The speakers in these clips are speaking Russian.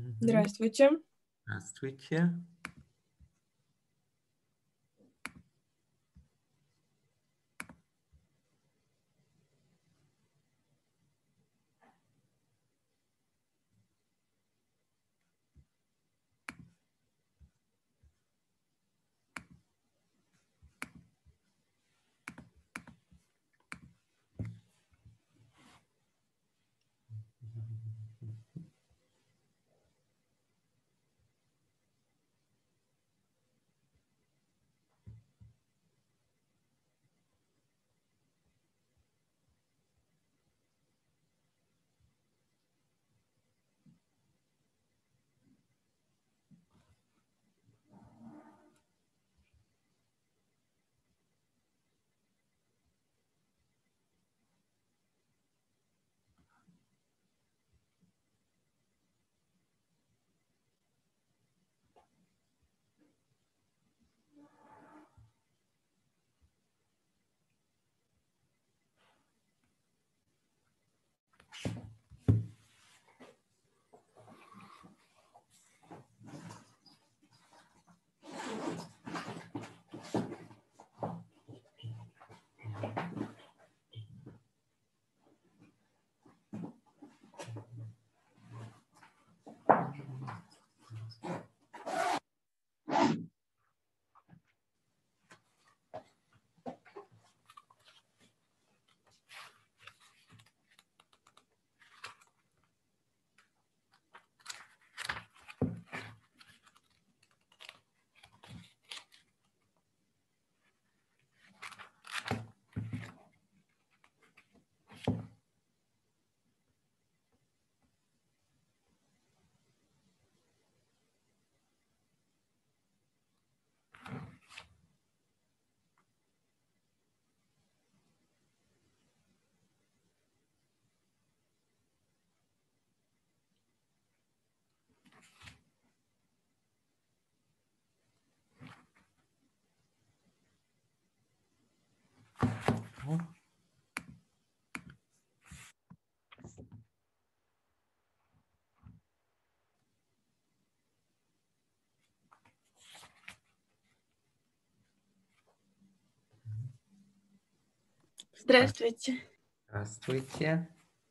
Здравствуйте. Здравствуйте. Здравствуйте. Здравствуйте.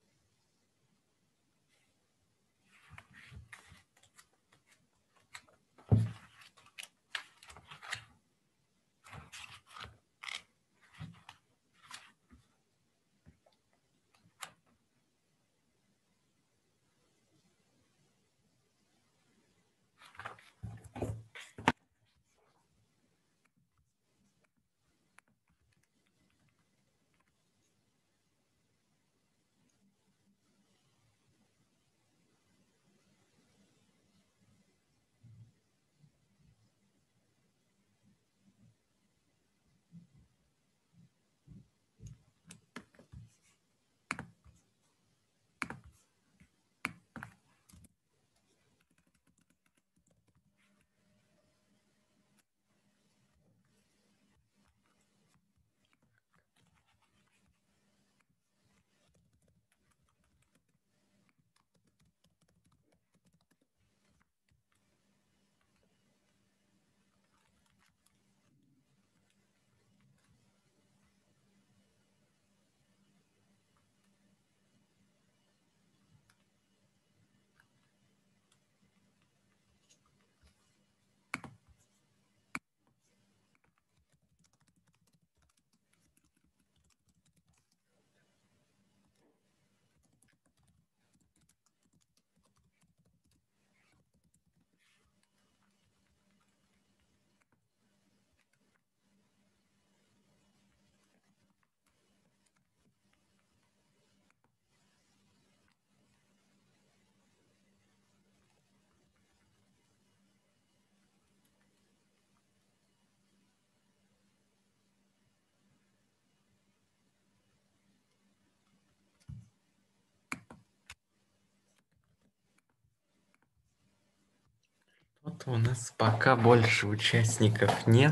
Вот у нас пока больше участников нет.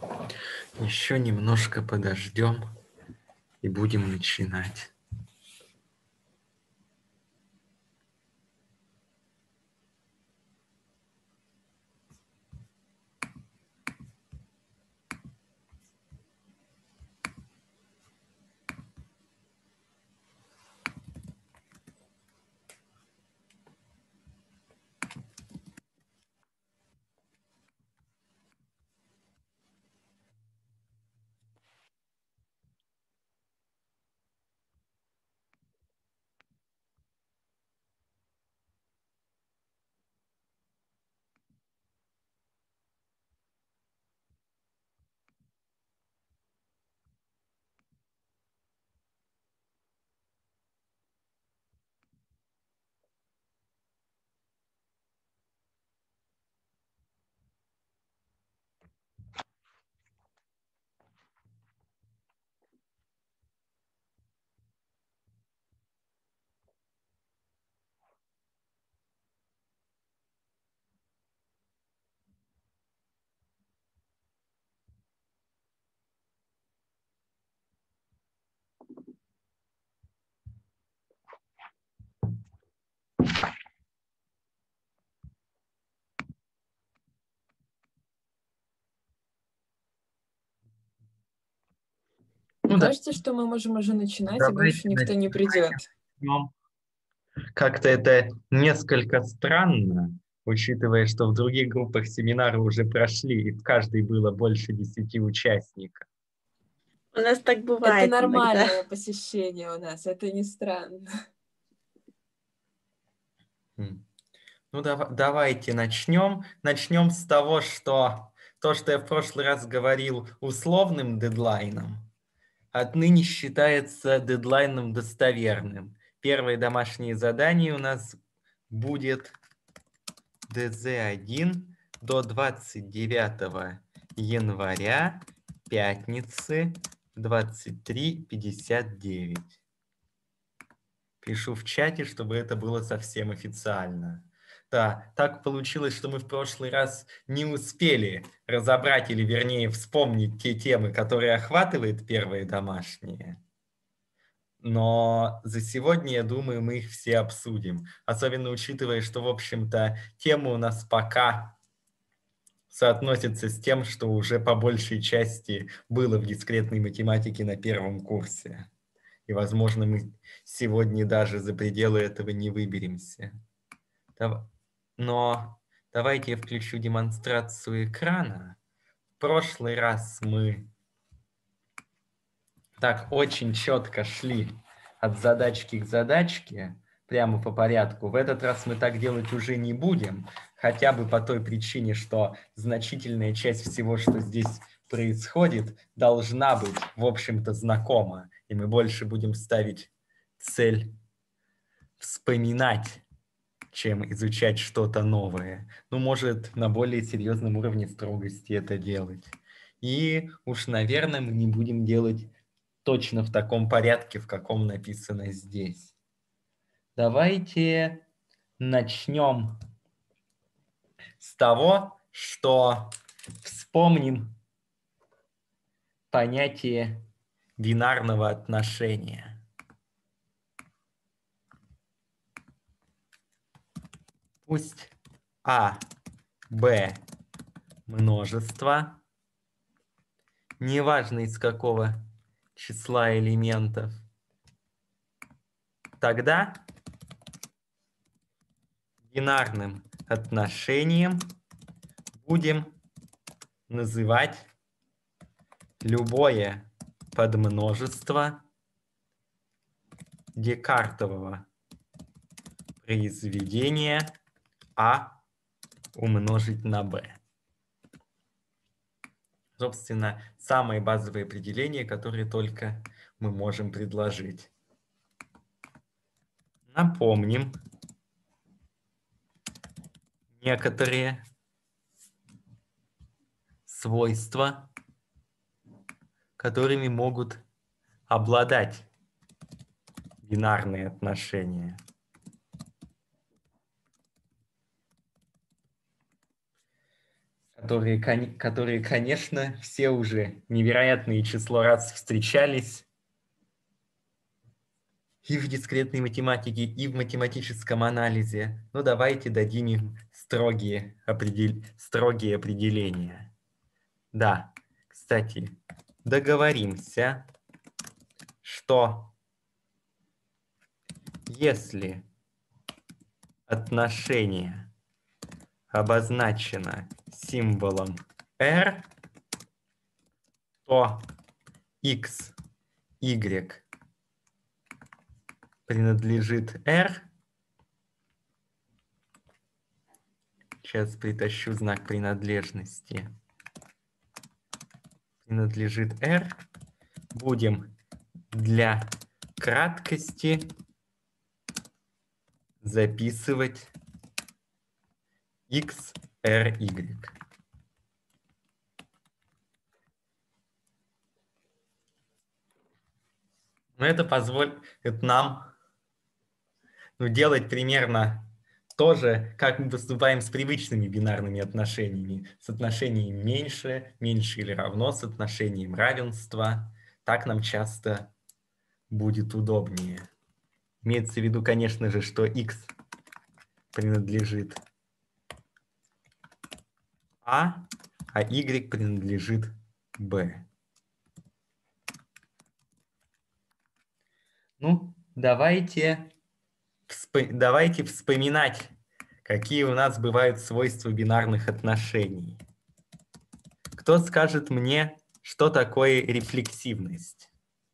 Еще немножко подождем и будем начинать. Мне Ну да, кажется, что мы можем уже начинать, и давайте больше никто не придет. начнем. Как-то это несколько странно, учитывая, что в других группах семинары уже прошли, и в каждой было больше 10 участников. У нас так Это бывает иногда. нормальное посещение у нас, это не странно. Ну, давайте начнем. Начнем с того, что то, что я в прошлый раз говорил условным дедлайном, отныне считается дедлайном достоверным. Первое домашнее задание у нас будет ДЗ-1 до 29 января, пятницы, 23:59. Пишу в чате, чтобы это было совсем официально. Да, так получилось, что мы в прошлый раз не успели разобрать или, вернее, вспомнить те темы, которые охватывает первое домашнее. Но за сегодня, я думаю, мы их все обсудим. Особенно учитывая, что, в общем-то, тема у нас пока соотносится с тем, что уже по большей части было в дискретной математике на первом курсе. И, возможно, мы сегодня даже за пределы этого не выберемся. Но давайте я включу демонстрацию экрана. В прошлый раз мы так очень четко шли от задачки к задачке, прямо по порядку. В этот раз мы так делать уже не будем, хотя бы по той причине, что значительная часть всего, что здесь происходит, должна быть, в общем-то, знакома. И мы больше будем ставить цель вспоминать, чем изучать что-то новое. Ну, может, на более серьезном уровне строгости это делать. И уж, наверное, мы не будем делать точно в таком порядке, в каком написано здесь. Давайте начнем с того, что вспомним понятие бинарного отношения. Пусть А, Б множество, неважно из какого числа элементов, тогда бинарным отношением будем называть любое подмножество декартового произведения А умножить на Б. Собственно, самые базовые определения, которые только мы можем предложить. Напомним некоторые свойства, которыми могут обладать бинарные отношения. Которые, конечно, все уже невероятное число раз встречались и в дискретной математике, и в математическом анализе. Но давайте дадим им строгие определения. Да, кстати, договоримся, что если отношение обозначено символом R, то x, y принадлежит R. Сейчас притащу знак принадлежности. Принадлежит R. Будем для краткости записывать x, r, y. Но это позволит нам делать примерно то же, как мы поступаем с привычными бинарными отношениями. С отношением меньше, меньше или равно, с отношением равенства. Так нам часто будет удобнее. Имеется в виду, конечно же, что x принадлежит а y принадлежит b. Ну, давайте вспоминать, какие у нас бывают свойства бинарных отношений. Кто скажет мне, что такое рефлексивность?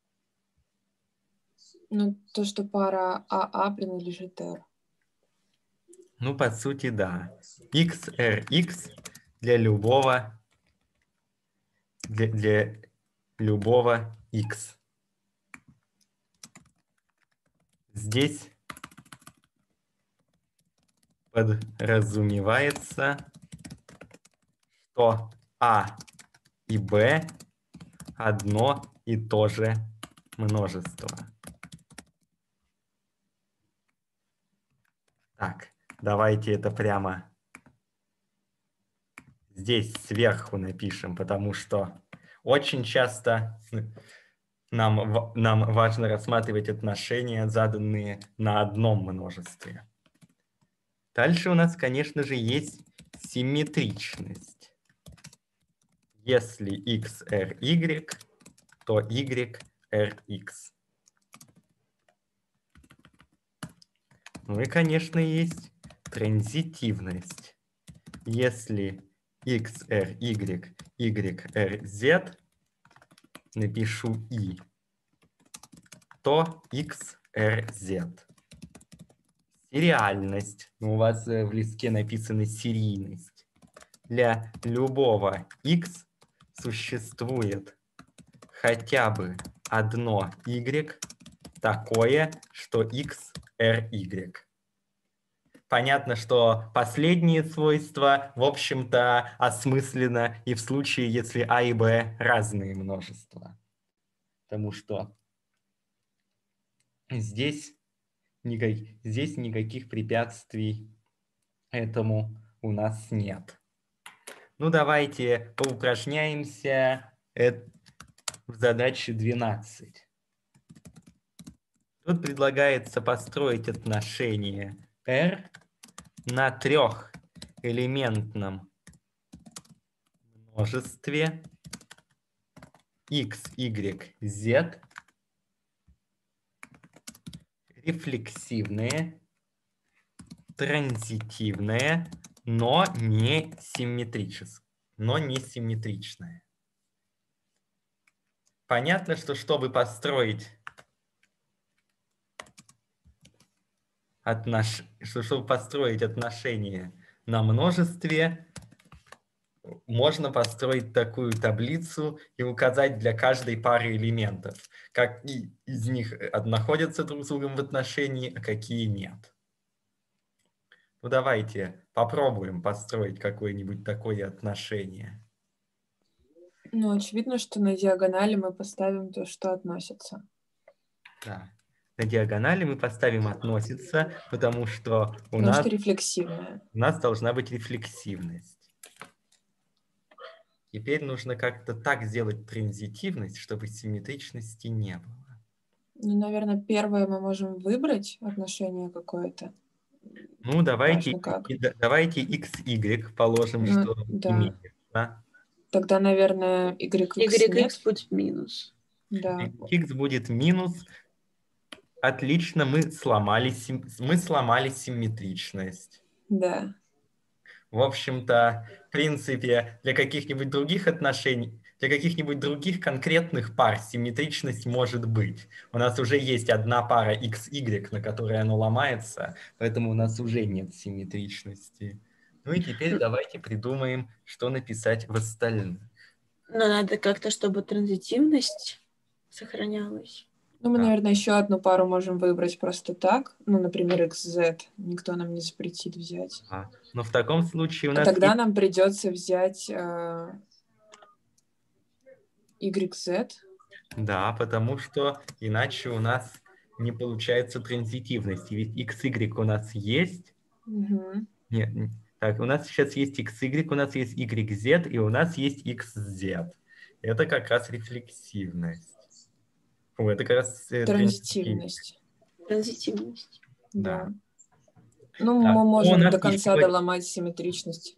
Ну, то, что пара АА принадлежит R. Ну, по сути, да. XRX для любого X. Здесь подразумевается, что А и Б одно и то же множество. Так, давайте это прямо здесь сверху напишем, потому что очень часто нам важно рассматривать отношения, заданные на одном множестве. Дальше у нас, конечно же, есть симметричность. Если x, r, y, то y, r, x. Ну и, конечно, есть транзитивность. Если x, r, y, y, r, z, напишу i, то x, r, z. Сериальность. У вас в листке написано серийность. Для любого x существует хотя бы одно y такое, что x, r, y. Понятно, что последние свойства, в общем-то, осмысленно и в случае, если а и b разные множества. Потому что здесь никаких препятствий этому у нас нет. Ну, давайте поупражняемся в задаче 12. Тут предлагается построить отношение R на трехэлементном множестве x, y, z, рефлексивное, транзитивное, но не симметричное. Понятно, что чтобы построить отношения на множестве, можно построить такую таблицу и указать для каждой пары элементов, какие из них находятся друг с другом в отношении, а какие нет. Ну, давайте попробуем построить какое-нибудь такое отношение. Ну, очевидно, что на диагонали мы поставим то, что относится. Да. На диагонали мы поставим «относится», потому что у Потому что рефлексивная. нас должна быть рефлексивность. Теперь нужно как-то так сделать транзитивность, чтобы симметричности не было. Ну, наверное, первое мы можем выбрать отношение какое-то. Ну, давайте XY положим, Ну, что да. имеет. Да? Тогда, наверное, YX YX будет минус. Да. X будет минус. Отлично, мы сломали симметричность. Да. В общем-то, в принципе, для каких-нибудь других отношений, для каких-нибудь других конкретных пар симметричность может быть. У нас уже есть одна пара XY, на которой оно ломается, поэтому у нас уже нет симметричности. Ну и теперь давайте придумаем, что написать в остальных. Но надо как-то, чтобы транзитивность сохранялась. Ну, мы, Да. наверное, еще одну пару можем выбрать просто так. Ну, например, XZ. Никто нам не запретит взять. Но в таком случае у А нас тогда есть... нам придется взять YZ. Да, потому что иначе у нас не получается транзитивность. Ведь XY у нас есть. Угу. Нет, так, у нас сейчас есть XY, у нас есть YZ, и у нас есть XZ. Это как раз рефлексивность. Это как раз Транзитивность. Транзитивность. Да. Ну, Так, мы у можем нас до конца еще- доломать симметричность.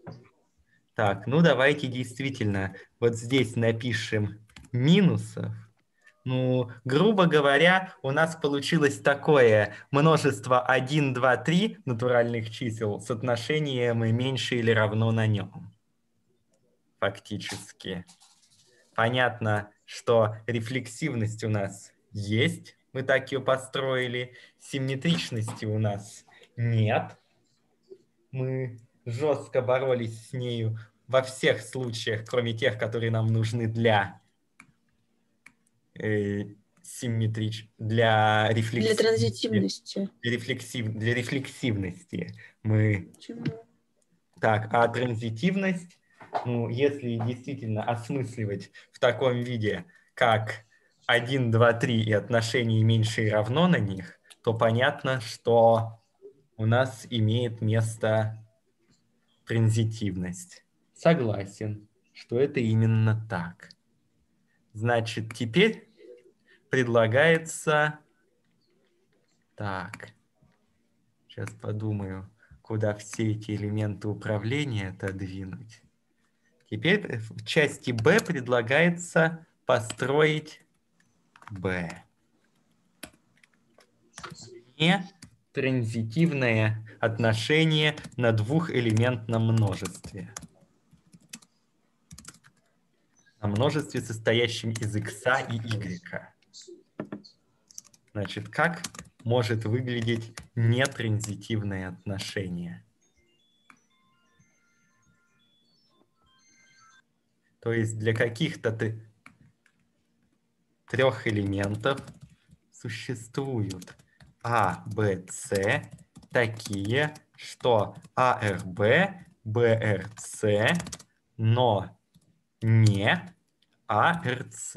Так, ну давайте действительно вот здесь напишем минусов, Ну, грубо говоря, у нас получилось такое множество 1, 2, 3 натуральных чисел с отношением меньше или равно на нем. Фактически. Понятно, что рефлексивность у нас есть, мы так ее построили. Симметричности у нас нет. Мы жестко боролись с нею во всех случаях, кроме тех, которые нам нужны для для Для транзитивности. для рефлексивности. Мы Почему? так, а транзитивность, ну, если действительно осмысливать в таком виде, как 1, 2, 3 и отношение меньше и равно на них, то понятно, что у нас имеет место транзитивность. Согласен, что это именно так. Значит, теперь предлагается... Так, сейчас подумаю, куда все эти элементы управления отодвинуть. Теперь в части B предлагается построить B. Не транзитивное отношение на двухэлементном множестве. На множестве, состоящем из x и y. Значит, как может выглядеть нетранзитивное отношение? То есть для каких-то трех элементов существуют А, Б, С такие, что АРБ, БРЦ, но не АРЦ.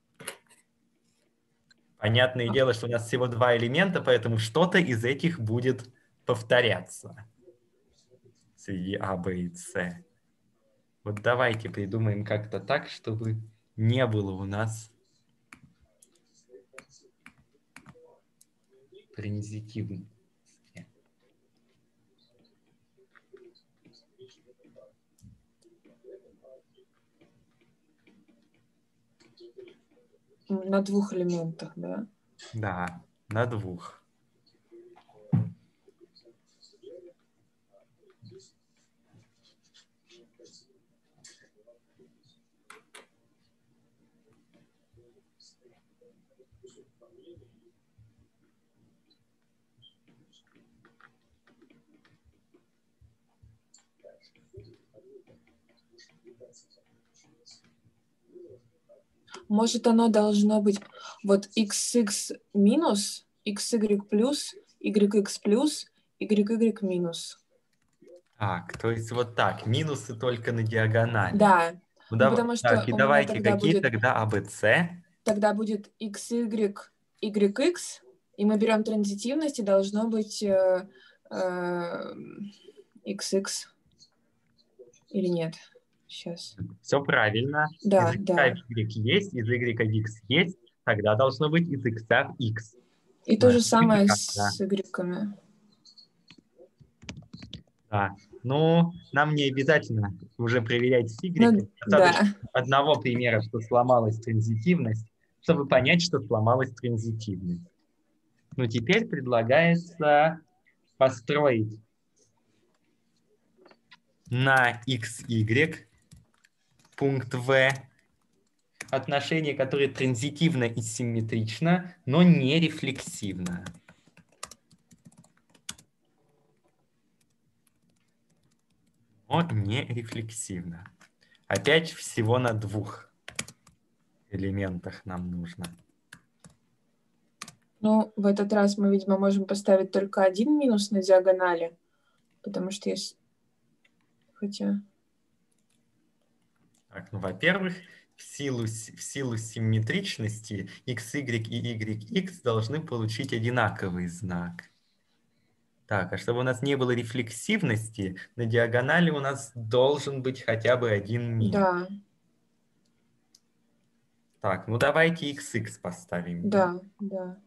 Понятное дело, что у нас всего два элемента, поэтому что-то из этих будет повторяться среди А, Б и С. Вот давайте придумаем как-то так, чтобы не было у нас транзитивности. На двух элементах, да? Да, на двух. Может, оно должно быть вот xx минус, xy плюс, yx плюс, yy минус. Так, то есть вот так, минусы только на диагонали. Да, Ну, потому что так, и у меня давайте, тогда какие будет, тогда АБЦ? xy, yx, и мы берем транзитивность, и должно быть xx или нет. Сейчас. Все правильно. Да, Из X да. Y есть, из Y X есть, тогда должно быть из X X. И Ну, то же это самое прекрасно. с y-ками. Да. Ну, нам не обязательно уже проверять с Y. Ну, Достаточно да. одного примера, что сломалась транзитивность, чтобы понять, что сломалась транзитивность. Ну, теперь предлагается построить на XY пункт В отношение, которое транзитивно и симметрично, но не рефлексивно. Но не рефлексивно. Опять всего на двух элементах нам нужно. Ну, в этот раз мы, видимо, можем поставить только один минус на диагонали, потому что есть... Хотя... Так, ну, во-первых, в силу симметричности XY и YX должны получить одинаковый знак. Так, а чтобы у нас не было рефлексивности, на диагонали у нас должен быть хотя бы один минус. Да, Так, ну давайте XX поставим. да, да.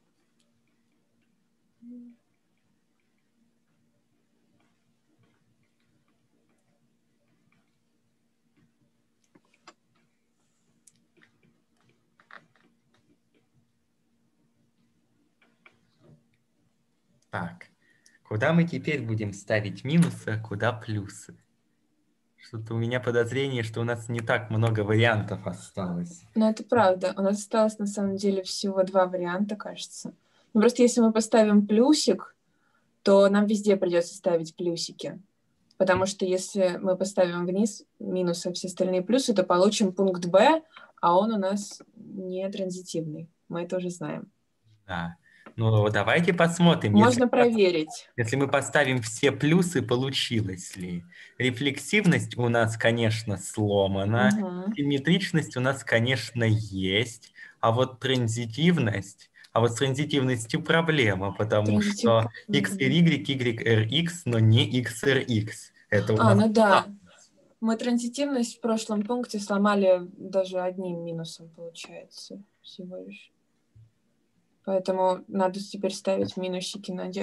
Так, куда мы теперь будем ставить минусы, а куда плюсы? Что-то у меня подозрение, что у нас не так много вариантов осталось. Но это правда. У нас осталось на самом деле всего 2 варианта, кажется. Ну, просто если мы поставим плюсик, то нам везде придется ставить плюсики. Потому что если мы поставим вниз минусы, а все остальные плюсы, то получим пункт Б, а он у нас не транзитивный. Мы это уже знаем. Да. Ну, давайте посмотрим. Можно проверить. Если мы поставим все плюсы, получилось ли? Рефлексивность у нас, конечно, сломана. Угу. Симметричность у нас, конечно, есть. А вот с транзитивностью проблема, потому что x и y, y, rx, но не x, rx. Это у нас... Ну да. Мы транзитивность в прошлом пункте сломали даже одним минусом, получается, всего лишь. Поэтому надо теперь ставить минусики на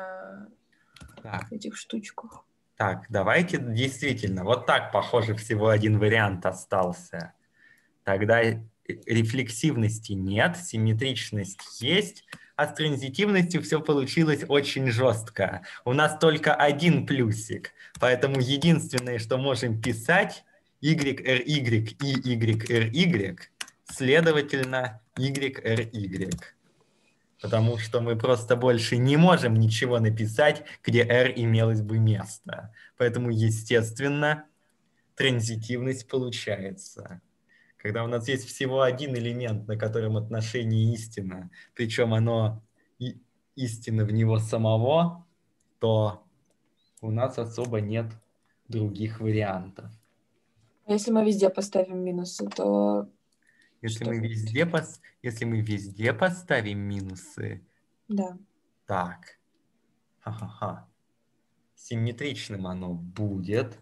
этих штучках. Так, давайте действительно, вот так, похоже, всего один вариант остался. Тогда рефлексивности нет, симметричность есть, а с транзитивностью все получилось очень жестко. У нас только один плюсик, поэтому единственное, что можем писать, YRY и YRY, следовательно, YRY. Потому что мы просто больше не можем ничего написать, где R имелось бы место. Поэтому, естественно, транзитивность получается. Когда у нас есть всего один элемент, на котором отношение истина, причем оно истина в него самого, то у нас особо нет других вариантов. А если мы везде поставим минусы, то Если что мы везде поставим минусы, да. так, ха-ха-ха, симметричным оно будет.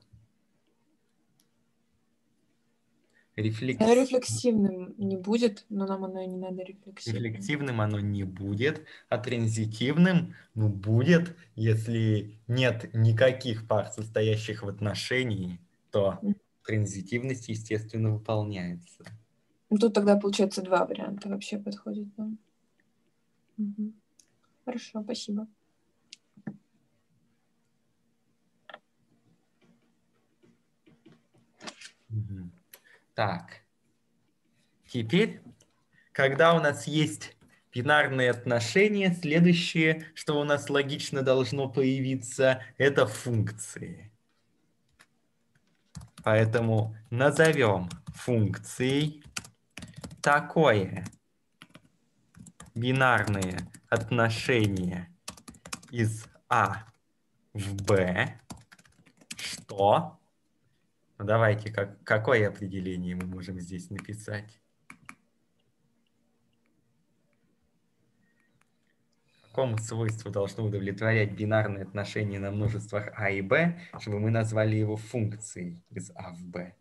Рефлексивным не будет, но нам оно и не надо рефлексивным. Рефлексивным оно не будет, а транзитивным, будет, если нет никаких пар, состоящих в отношении, то транзитивность, естественно, выполняется. Тут тогда, получается, 2 варианта вообще подходят нам. Угу. Хорошо, спасибо. Угу. Так, теперь, когда у нас есть бинарные отношения, следующее, что у нас логично должно появиться, это функции. Поэтому назовем функцией такое бинарное отношение из А в Б, что... Ну, давайте, какое определение мы можем здесь написать? Какому свойству должно удовлетворять бинарное отношение на множествах А и Б, чтобы мы назвали его функцией из А в Б?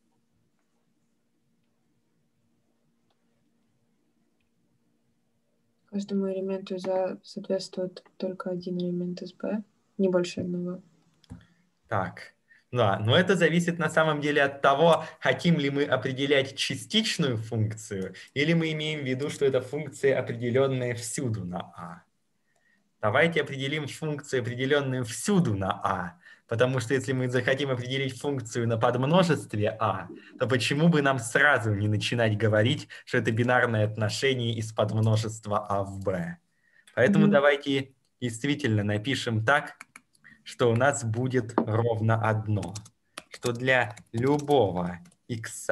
Каждому элементу из А соответствует только один элемент из Б, не больше одного. Так, да, но это зависит на самом деле от того, хотим ли мы определять частичную функцию, или мы имеем в виду, что это функция, определенная всюду на А. Давайте определим функцию, определенную всюду на А, потому что если мы захотим определить функцию на подмножестве А, то почему бы нам сразу не начинать говорить, что это бинарное отношение из подмножества А в Б? Поэтому давайте действительно напишем так, что у нас будет ровно одно, что для любого x,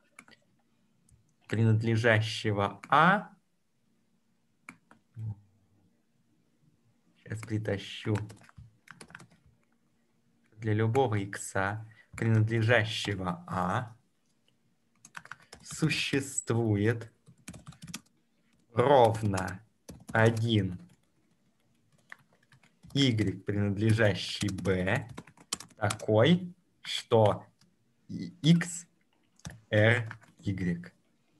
принадлежащего А, сейчас притащу, для любого x, принадлежащего А, существует ровно один y, принадлежащий b, такой, что x, r, y.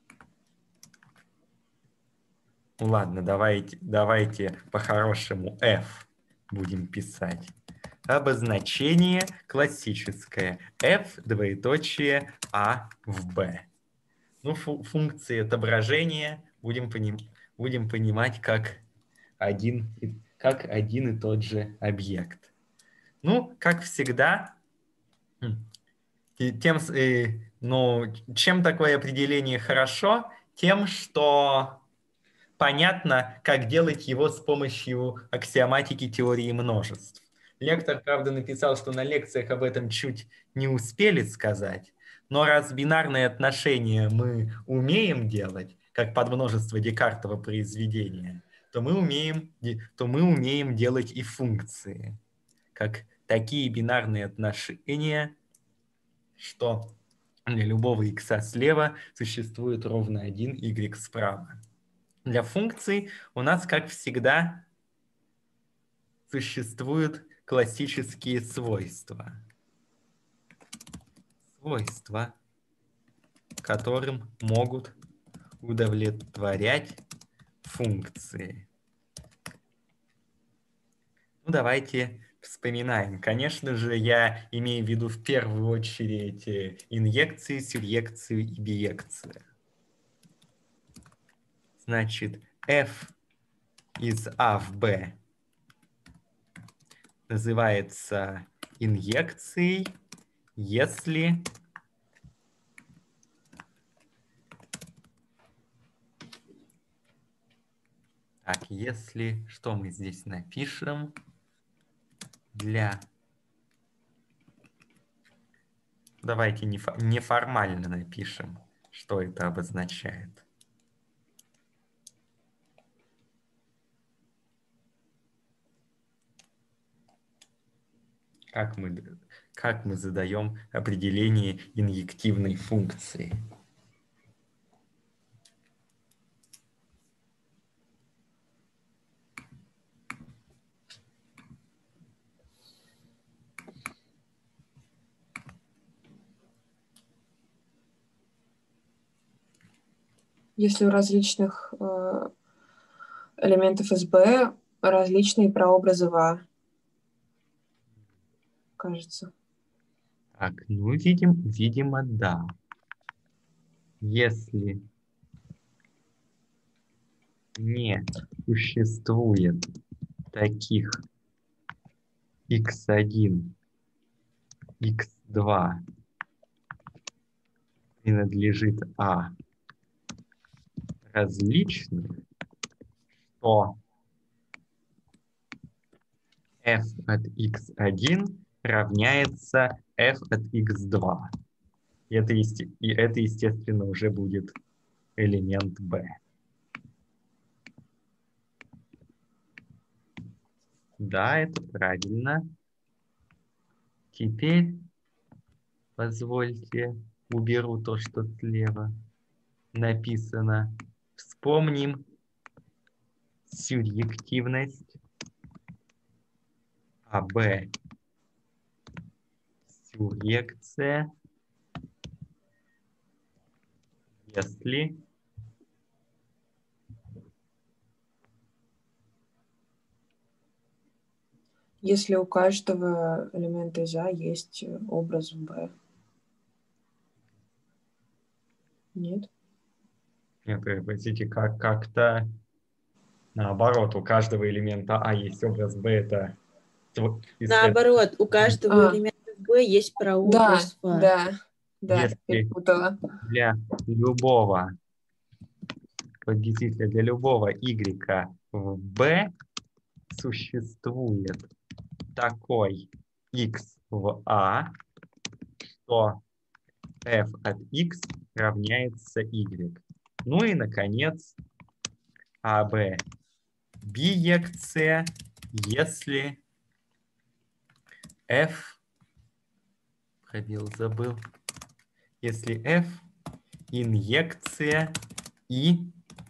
Ну ладно, давайте по-хорошему f будем писать. Обозначение классическое. F, двоеточие, A в B. Ну, функции отображения будем понимать как как один и тот же объект. Ну, как всегда, чем такое определение хорошо? Тем, что понятно, как делать его с помощью аксиоматики теории множеств. Лектор, правда, написал, что на лекциях об этом чуть не успели сказать, но раз бинарные отношения мы умеем делать, как подмножество Декартова произведения, то мы умеем делать и функции, как такие бинарные отношения, что для любого x слева существует ровно один y справа. Для функций у нас, как всегда, существуют классические свойства. Свойства, которым могут удовлетворять функции. Ну, давайте вспоминаем. Конечно же, я имею в виду в первую очередь инъекции, сюръекцию и биекцию. Значит, f из А в Б называется инъекцией, если что мы здесь напишем? Давайте неформально напишем, что это обозначает. Как мы задаем определение инъективной функции? Если у различных элементов СБ различные прообразы в А, кажется. Так, ну, видимо, да. Если не существует таких x1, x2 принадлежит А различных, то f от x1 равняется f от x2. И это, естественно, уже будет элемент B. Да, это правильно. Теперь, позвольте, уберу то, что слева написано. Вспомним сюръективность АБ. Сюръекция, если Если у каждого элемента из А есть образ в Б. Нет? Нет, простите, как-то наоборот, у каждого элемента А есть образ Б, это Наоборот, у каждого А. элемента B есть Да, прообраз в А. да, если перепутала. для любого победителя, для любого Y в B существует такой X в А, что f от x равняется y. Ну и, наконец, АБ биекция, если f, пробел забыл, если f инъекция и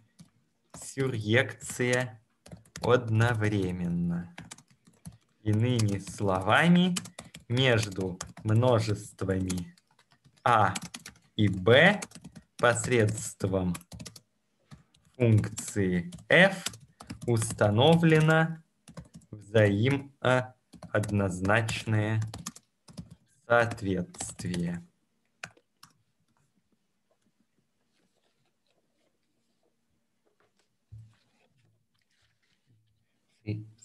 сюръекция одновременно. Иными словами, между множествами А и Б посредством функции f установлено взаимооднозначное соответствие.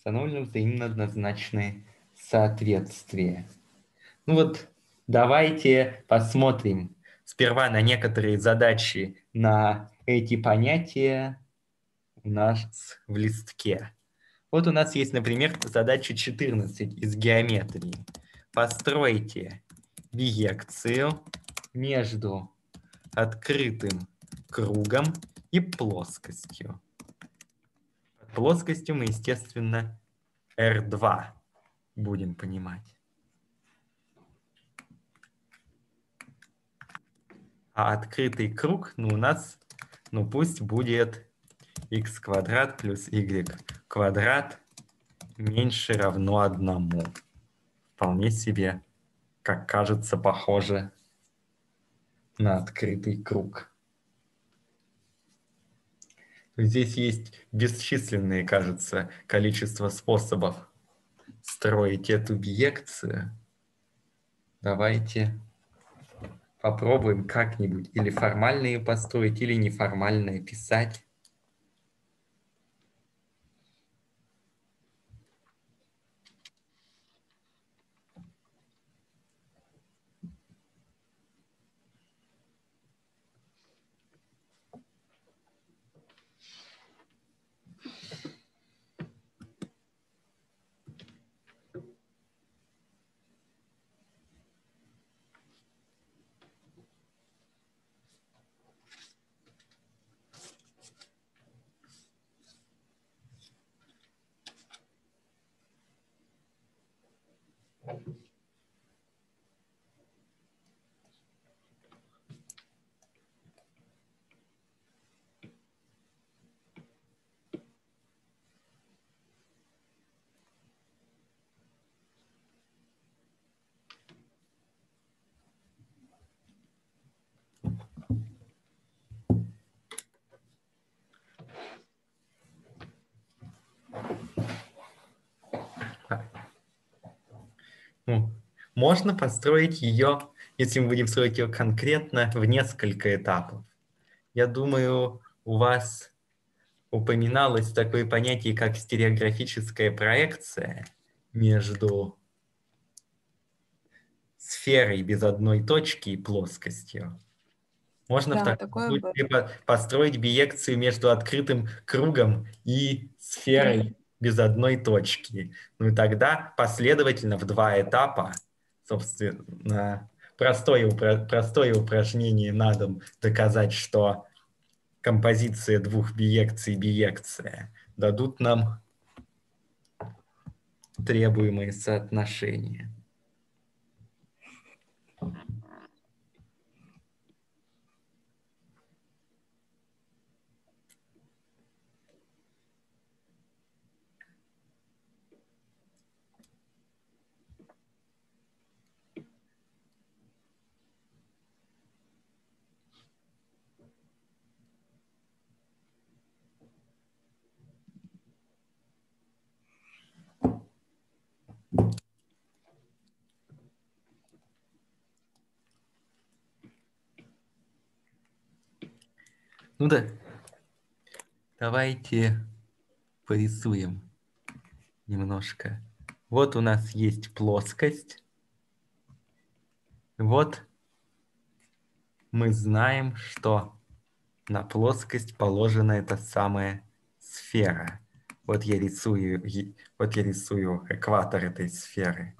Установлено взаимно однозначное соответствие. Ну вот, давайте посмотрим сперва на некоторые задачи на эти понятия у нас в листке. Вот у нас есть, например, задача 14 из геометрии. Постройте биекцию между открытым кругом и плоскостью. Под плоскостью мы, естественно, R2 будем понимать. А открытый круг, ну, у нас, ну, пусть будет x квадрат плюс y квадрат меньше равно 1. Вполне себе, как кажется, похоже на открытый круг. Здесь есть бесчисленное, кажется, количество способов строить эту биекцию. Давайте попробуем как-нибудь или формально ее построить, или неформально писать. Ну, можно построить ее, если мы будем строить ее конкретно, в несколько этапов. Я думаю, у вас упоминалось такое понятие, как стереографическая проекция между сферой без одной точки и плоскостью. Можно в Да, таком такое было. случае построить биекцию между открытым кругом и сферой без одной точки. Ну и тогда последовательно в 2 этапа, собственно, простое упражнение на дом доказать, что композиция двух биекций биекция дадут нам требуемые соотношения. Ну да, давайте порисуем немножко. Вот у нас есть плоскость. Вот мы знаем, что на плоскость положена эта самая сфера. Вот я рисую экватор этой сферы.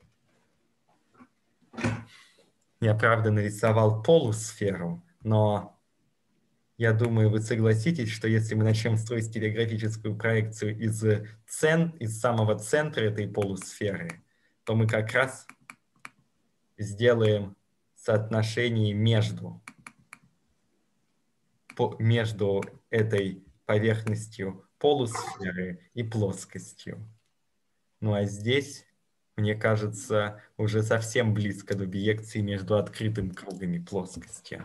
Я, правда, нарисовал полусферу, но я думаю, вы согласитесь, что если мы начнем строить стереографическую проекцию из самого центра этой полусферы, то мы как раз сделаем соотношение между этой поверхностью полусферы и плоскостью. Ну а здесь, мне кажется, уже совсем близко до биекции между открытым кругом и плоскостью.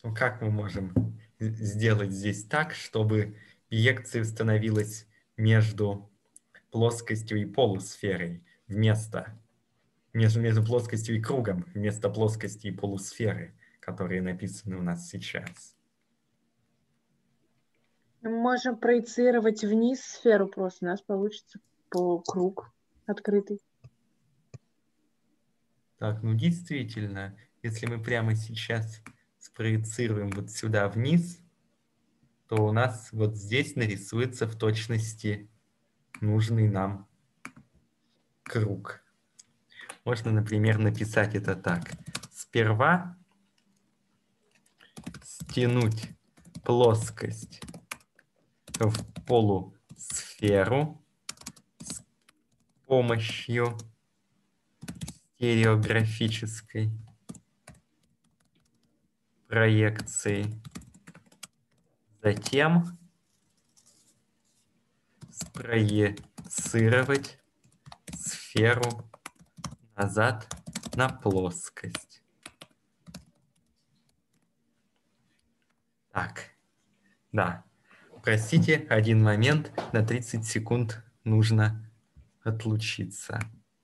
Ну, как мы можем сделать здесь так, чтобы биекция установилась между плоскостью и полусферой между плоскостью и кругом вместо плоскости и полусферы, которые написаны у нас сейчас? Мы можем проецировать вниз сферу просто, у нас получится круг открытый. Так, ну действительно, если мы прямо сейчас спроецируем вот сюда вниз, то у нас вот здесь нарисуется в точности нужный нам круг. Можно, например, написать это так. Сперва стянуть плоскость в полусферу с помощью стереографической проекции. Затем спроецировать сферу назад на плоскость. Так, да. Простите, один момент, на 30 секунд нужно отлучиться.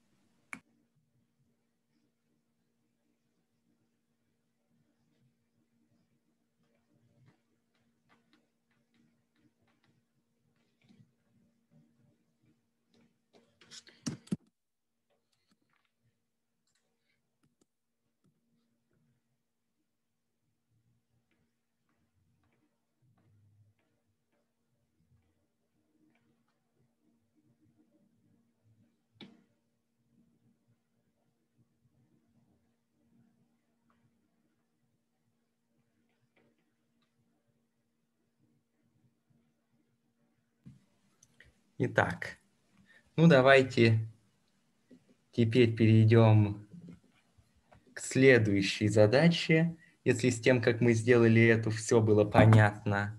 Итак, ну давайте теперь перейдем к следующей задаче. Если с тем, как мы сделали эту, все было понятно,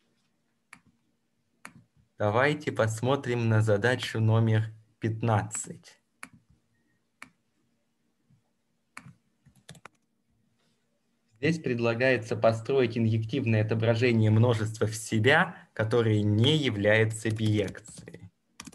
давайте посмотрим на задачу номер 15. Здесь предлагается построить инъективное отображение множества в себя, которое не является биекцией.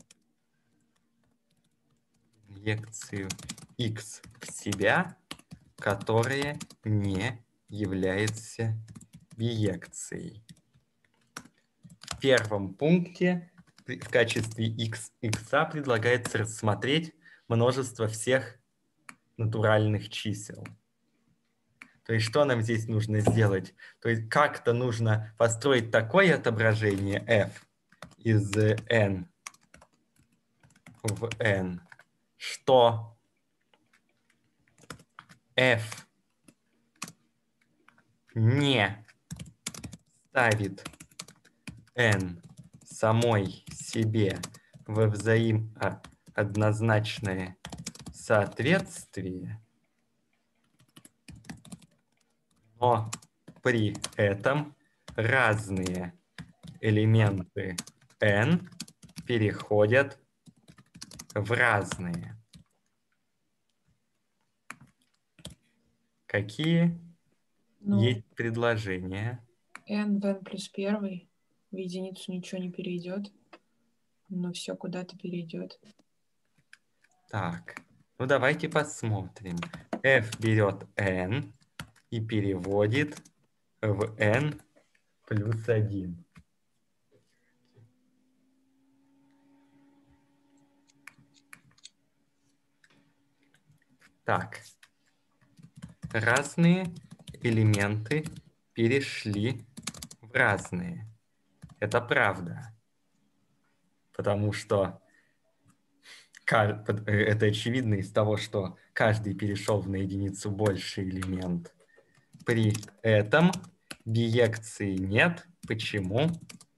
Инъекцию x в себя, которая не является биекцией. В первом пункте в качестве x предлагается рассмотреть множество всех натуральных чисел. То есть что нам здесь нужно сделать? То есть как-то нужно построить такое отображение f из n в n, что f не ставит n самой себе во взаимооднозначное соответствие, но при этом разные элементы n переходят в разные. Какие есть предложения? n в n плюс 1 в единицу ничего не перейдет, но все куда-то перейдет. Так, ну давайте посмотрим. F берет n и переводит в n плюс 1. Так, разные элементы перешли в разные. Это правда. Потому что это очевидно из того, что каждый перешел на единицу больше элемент. При этом биекции нет. Почему?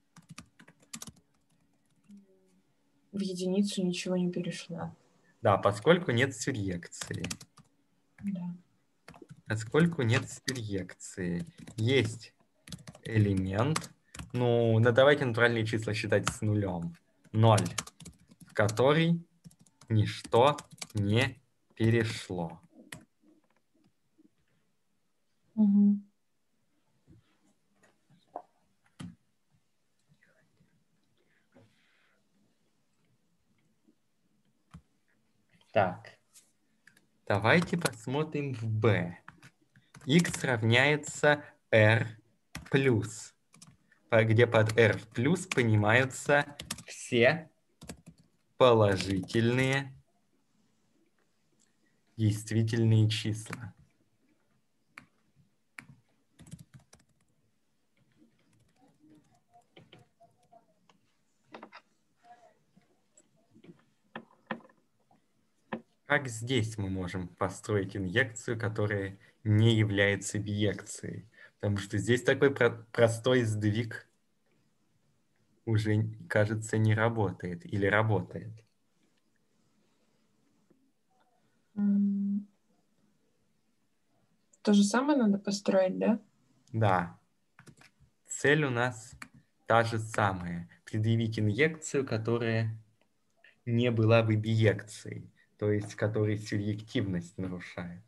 В единицу ничего не перешло. Да, поскольку нет сюръекции. Да. Поскольку нет сюръекции. Есть элемент. Ну, давайте натуральные числа считать с нулем. 0, в который ничто не перешло. Угу. Так, давайте посмотрим в b. X равняется r плюс, где под r плюс понимаются все положительные действительные числа. Как здесь мы можем построить инъекцию, которая не является биекцией? Потому что здесь такой простой сдвиг уже, кажется, не работает или работает. То же самое надо построить, да? Да. Цель у нас та же самая. Предъявить инъекцию, которая не была бы биекцией, то есть которой субъективность нарушается.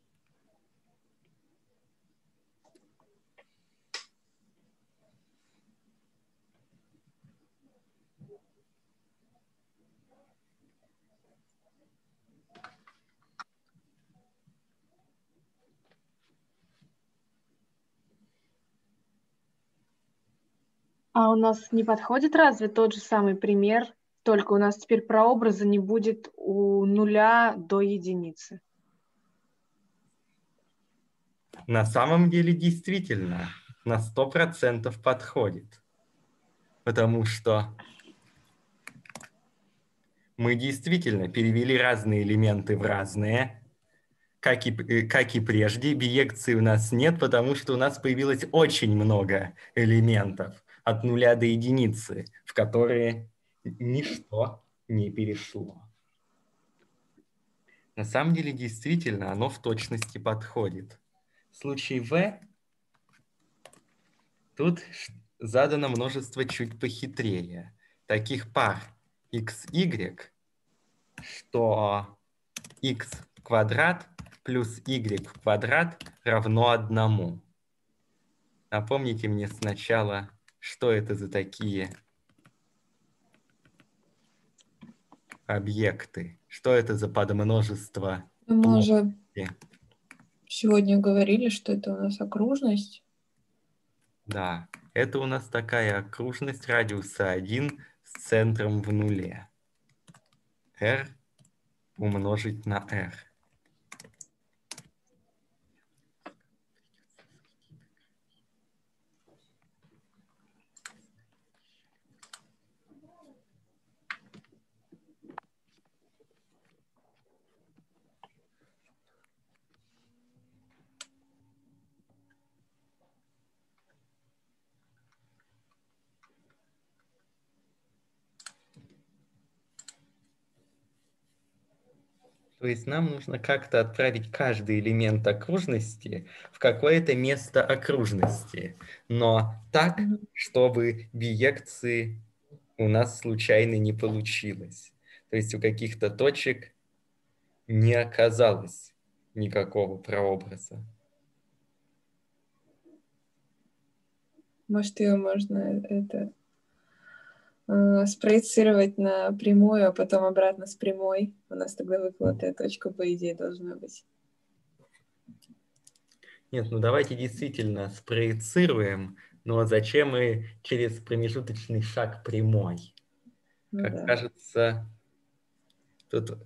А у нас не подходит разве тот же самый пример, только у нас теперь прообраза не будет у 0 до единицы? На самом деле действительно на 100% подходит, потому что мы действительно перевели разные элементы в разные. Как и прежде, биекции у нас нет, потому что у нас появилось очень много элементов от 0 до единицы, в которые ничто не перешло. На самом деле, действительно, оно в точности подходит. В случае v тут задано множество чуть похитрее. Таких пар x, y, что x квадрат плюс y в квадрат равно 1. Напомните мне сначала, что это за такие объекты, что это за подмножество Мы уже плоскости. сегодня говорили, что это у нас окружность. Да, это у нас такая окружность радиуса 1 с центром в нуле. R умножить на R. То есть нам нужно как-то отправить каждый элемент окружности в какое-то место окружности, но так, чтобы биекции у нас случайно не получилось. То есть у каких-то точек не оказалось никакого прообраза. Может, ее можно спроецировать на прямую, а потом обратно с прямой. У нас тогда выпуклая точка, по идее, должна быть. Нет, ну давайте действительно спроецируем, но зачем мы через промежуточный шаг прямой? Ну, как да. кажется, тут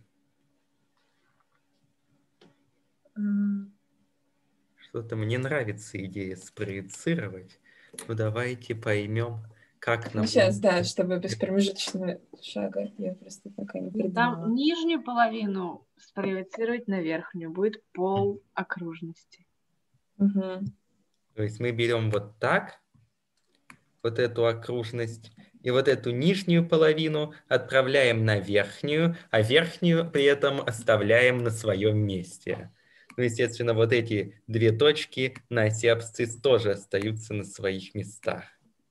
что-то мне нравится идея спроецировать. Ну давайте поймем, как нам... Ну, сейчас, да, чтобы без промежуточного шага. Я просто пока не придумала. Там нижнюю половину спроецировать на верхнюю. Будет пол окружности. Угу. То есть мы берем вот так, вот эту окружность, и вот эту нижнюю половину отправляем на верхнюю, а верхнюю при этом оставляем на своем месте. Ну, естественно, вот эти две точки на оси абсцисс тоже остаются на своих местах.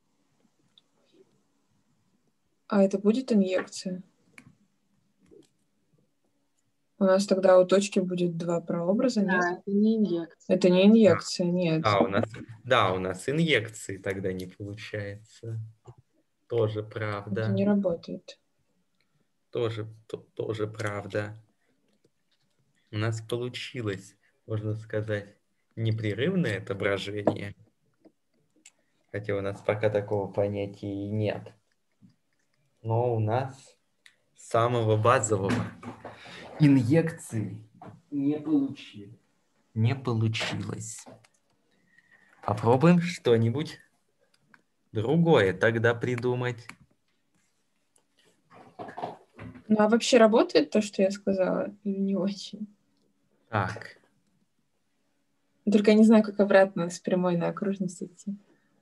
А это будет инъекция? У нас тогда у точки будет два прообраза, нет? Да, это не инъекция. Это не инъекция, нет. У нас инъекции тогда не получается. Тоже правда. Это не работает. Тоже правда. У нас получилось, можно сказать, непрерывное отображение, хотя у нас пока такого понятия и нет. Но у нас самого базового инъекции не получилось. Не получилось. Попробуем что-нибудь другое тогда придумать. Ну, а вообще работает то, что я сказала, или не очень? Так. Только я не знаю, как обратно с прямой на окружность идти.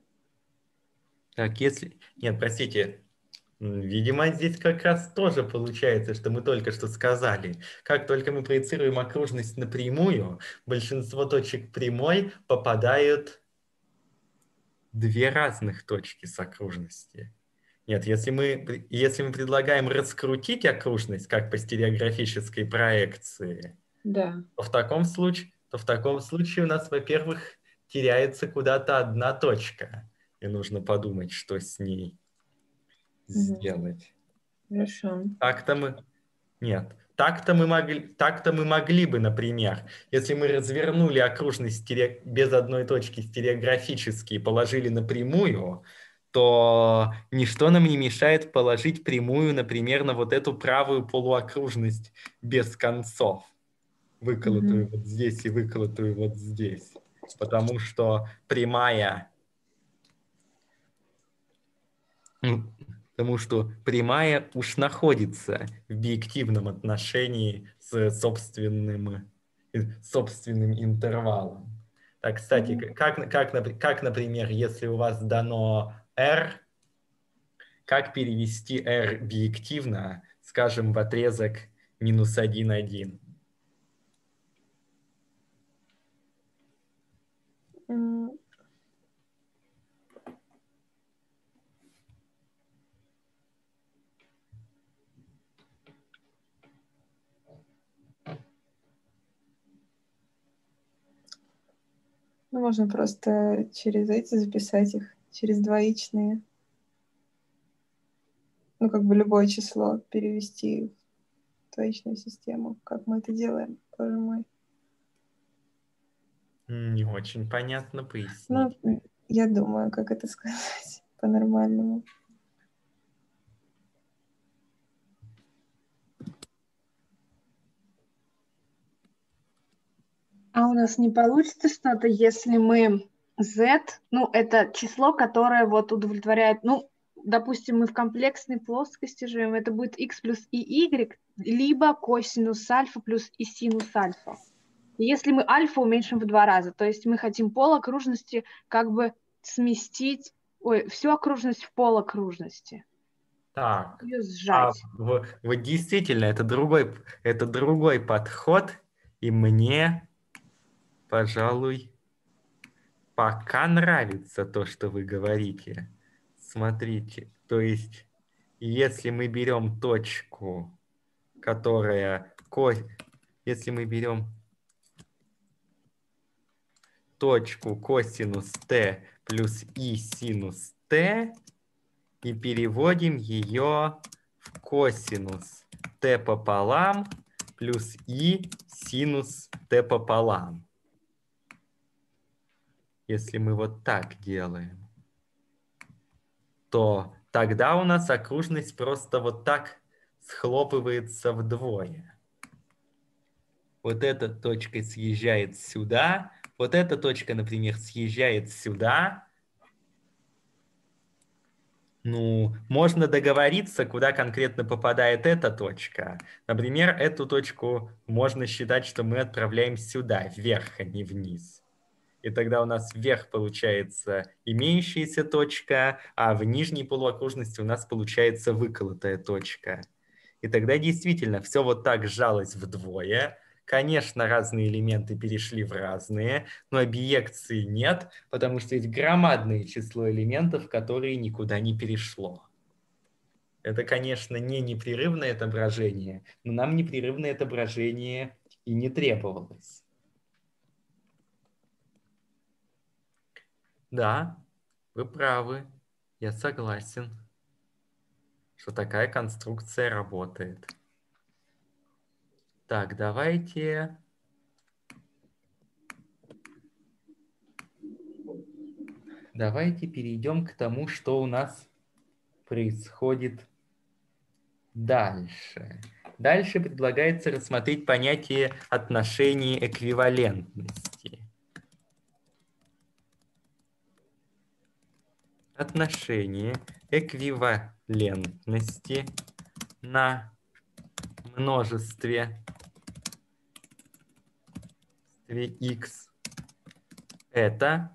Так, если... Нет, простите. Видимо, здесь как раз тоже получается, что мы только что сказали. Как только мы проецируем окружность напрямую, большинство точек прямой попадают в две разных точки с окружности. Нет, если мы предлагаем раскрутить окружность, как по стереографической проекции, Да. то в таком случае у нас, во-первых, теряется куда-то одна точка, и нужно подумать, что с ней сделать. Хорошо. Так-то мы... Нет. Так-то мы могли бы, например, если мы развернули окружность без одной точки стереографически и положили напрямую, то ничто нам не мешает положить прямую, например, на вот эту правую полуокружность без концов, выколотую вот здесь и выколотую вот здесь. Потому что прямая уж находится в биективном отношении с собственным интервалом. Так, кстати, как, например, если у вас дано R, как перевести R биективно, скажем, в отрезок -1, 1? Ну, можно просто через эти записать их, через двоичные. Ну, как бы любое число перевести в двоичную систему. Как мы это делаем, боже мой. Не очень понятно, поясни. Ну, я думаю, как это сказать по-нормальному. А у нас не получится что-то, если мы z, ну, это число, которое вот удовлетворяет, ну, допустим, мы в комплексной плоскости живем, это будет x плюс и y, либо косинус альфа плюс и синус альфа. И если мы альфа уменьшим в 2 раза, то есть мы хотим пол окружности как бы сместить, всю окружность в пол окружности. Так, Ее сжать. вот действительно, это другой подход, и мне, пожалуй, пока нравится то, что вы говорите. Смотрите, то есть, если мы берем точку, которая... Если мы берем точку косинус t плюс и синус t и переводим ее в косинус t пополам плюс и синус t пополам. Если мы вот так делаем, то тогда у нас окружность просто вот так схлопывается вдвое. Вот эта точка съезжает сюда, вот эта точка, например, съезжает сюда. Ну, можно договориться, куда конкретно попадает эта точка. Например, эту точку можно считать, что мы отправляем сюда, вверх, а не вниз. И тогда у нас вверх получается имеющаяся точка, а в нижней полуокружности у нас получается выколотая точка. И тогда действительно все вот так сжалось вдвое. Конечно, разные элементы перешли в разные, но объекции нет, потому что есть громадное число элементов, которые никуда не перешло. Это, конечно, не непрерывное отображение, но нам непрерывное отображение и не требовалось. Да, вы правы, я согласен, что такая конструкция работает. Так, давайте... Давайте перейдем к тому, что у нас происходит дальше. Дальше предлагается рассмотреть понятие отношений эквивалентности. Отношение эквивалентности на множестве x – это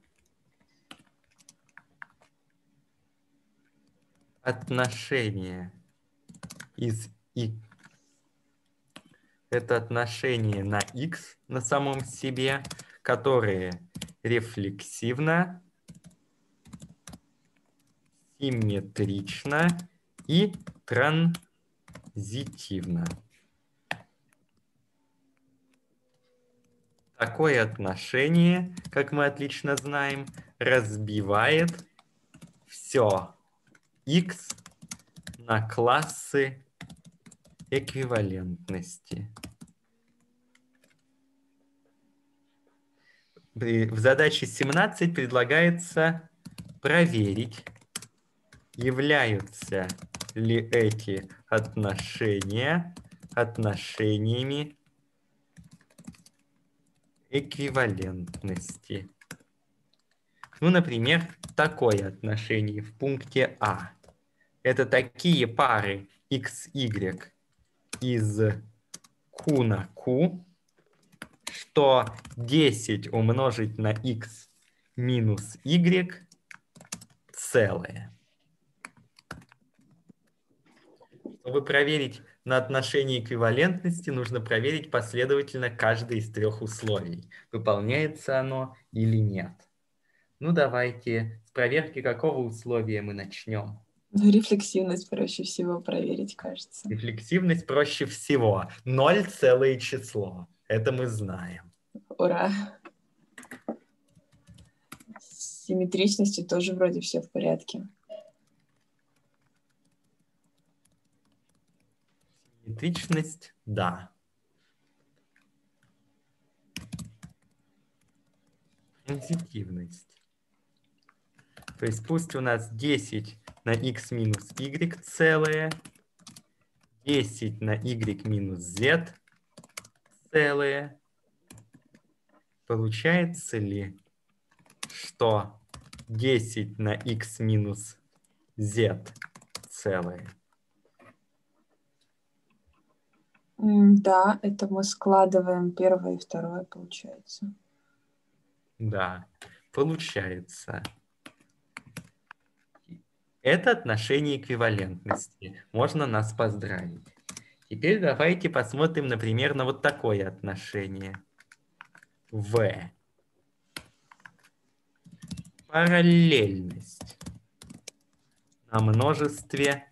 отношение из x. Это отношение на x на самом себе, которое рефлексивно, симметрично и транзитивно. Такое отношение, как мы отлично знаем, разбивает все x на классы эквивалентности. В задаче 17 предлагается проверить, являются ли эти отношения отношениями эквивалентности. Ну, например, такое отношение в пункте А. Это такие пары x, y из Q на Q, что 10 умножить на x минус y целое. Чтобы проверить на отношение эквивалентности, нужно проверить последовательно каждое из трех условий. Выполняется оно или нет. Ну, давайте с проверки какого условия мы начнем. Ну, рефлексивность проще всего проверить, кажется. Рефлексивность проще всего. 0 целое число. Это мы знаем. Ура! С симметричностью тоже вроде все в порядке. Симметричность, да. Транзитивность. То есть пусть у нас 10 на x минус y целое, 10 на y минус z целое. Получается ли, что 10 на x минус z целое? Да, это мы складываем первое и второе, получается. Да, получается. Это отношение эквивалентности. Можно нас поздравить. Теперь давайте посмотрим, например, на вот такое отношение. В. Параллельность на множестве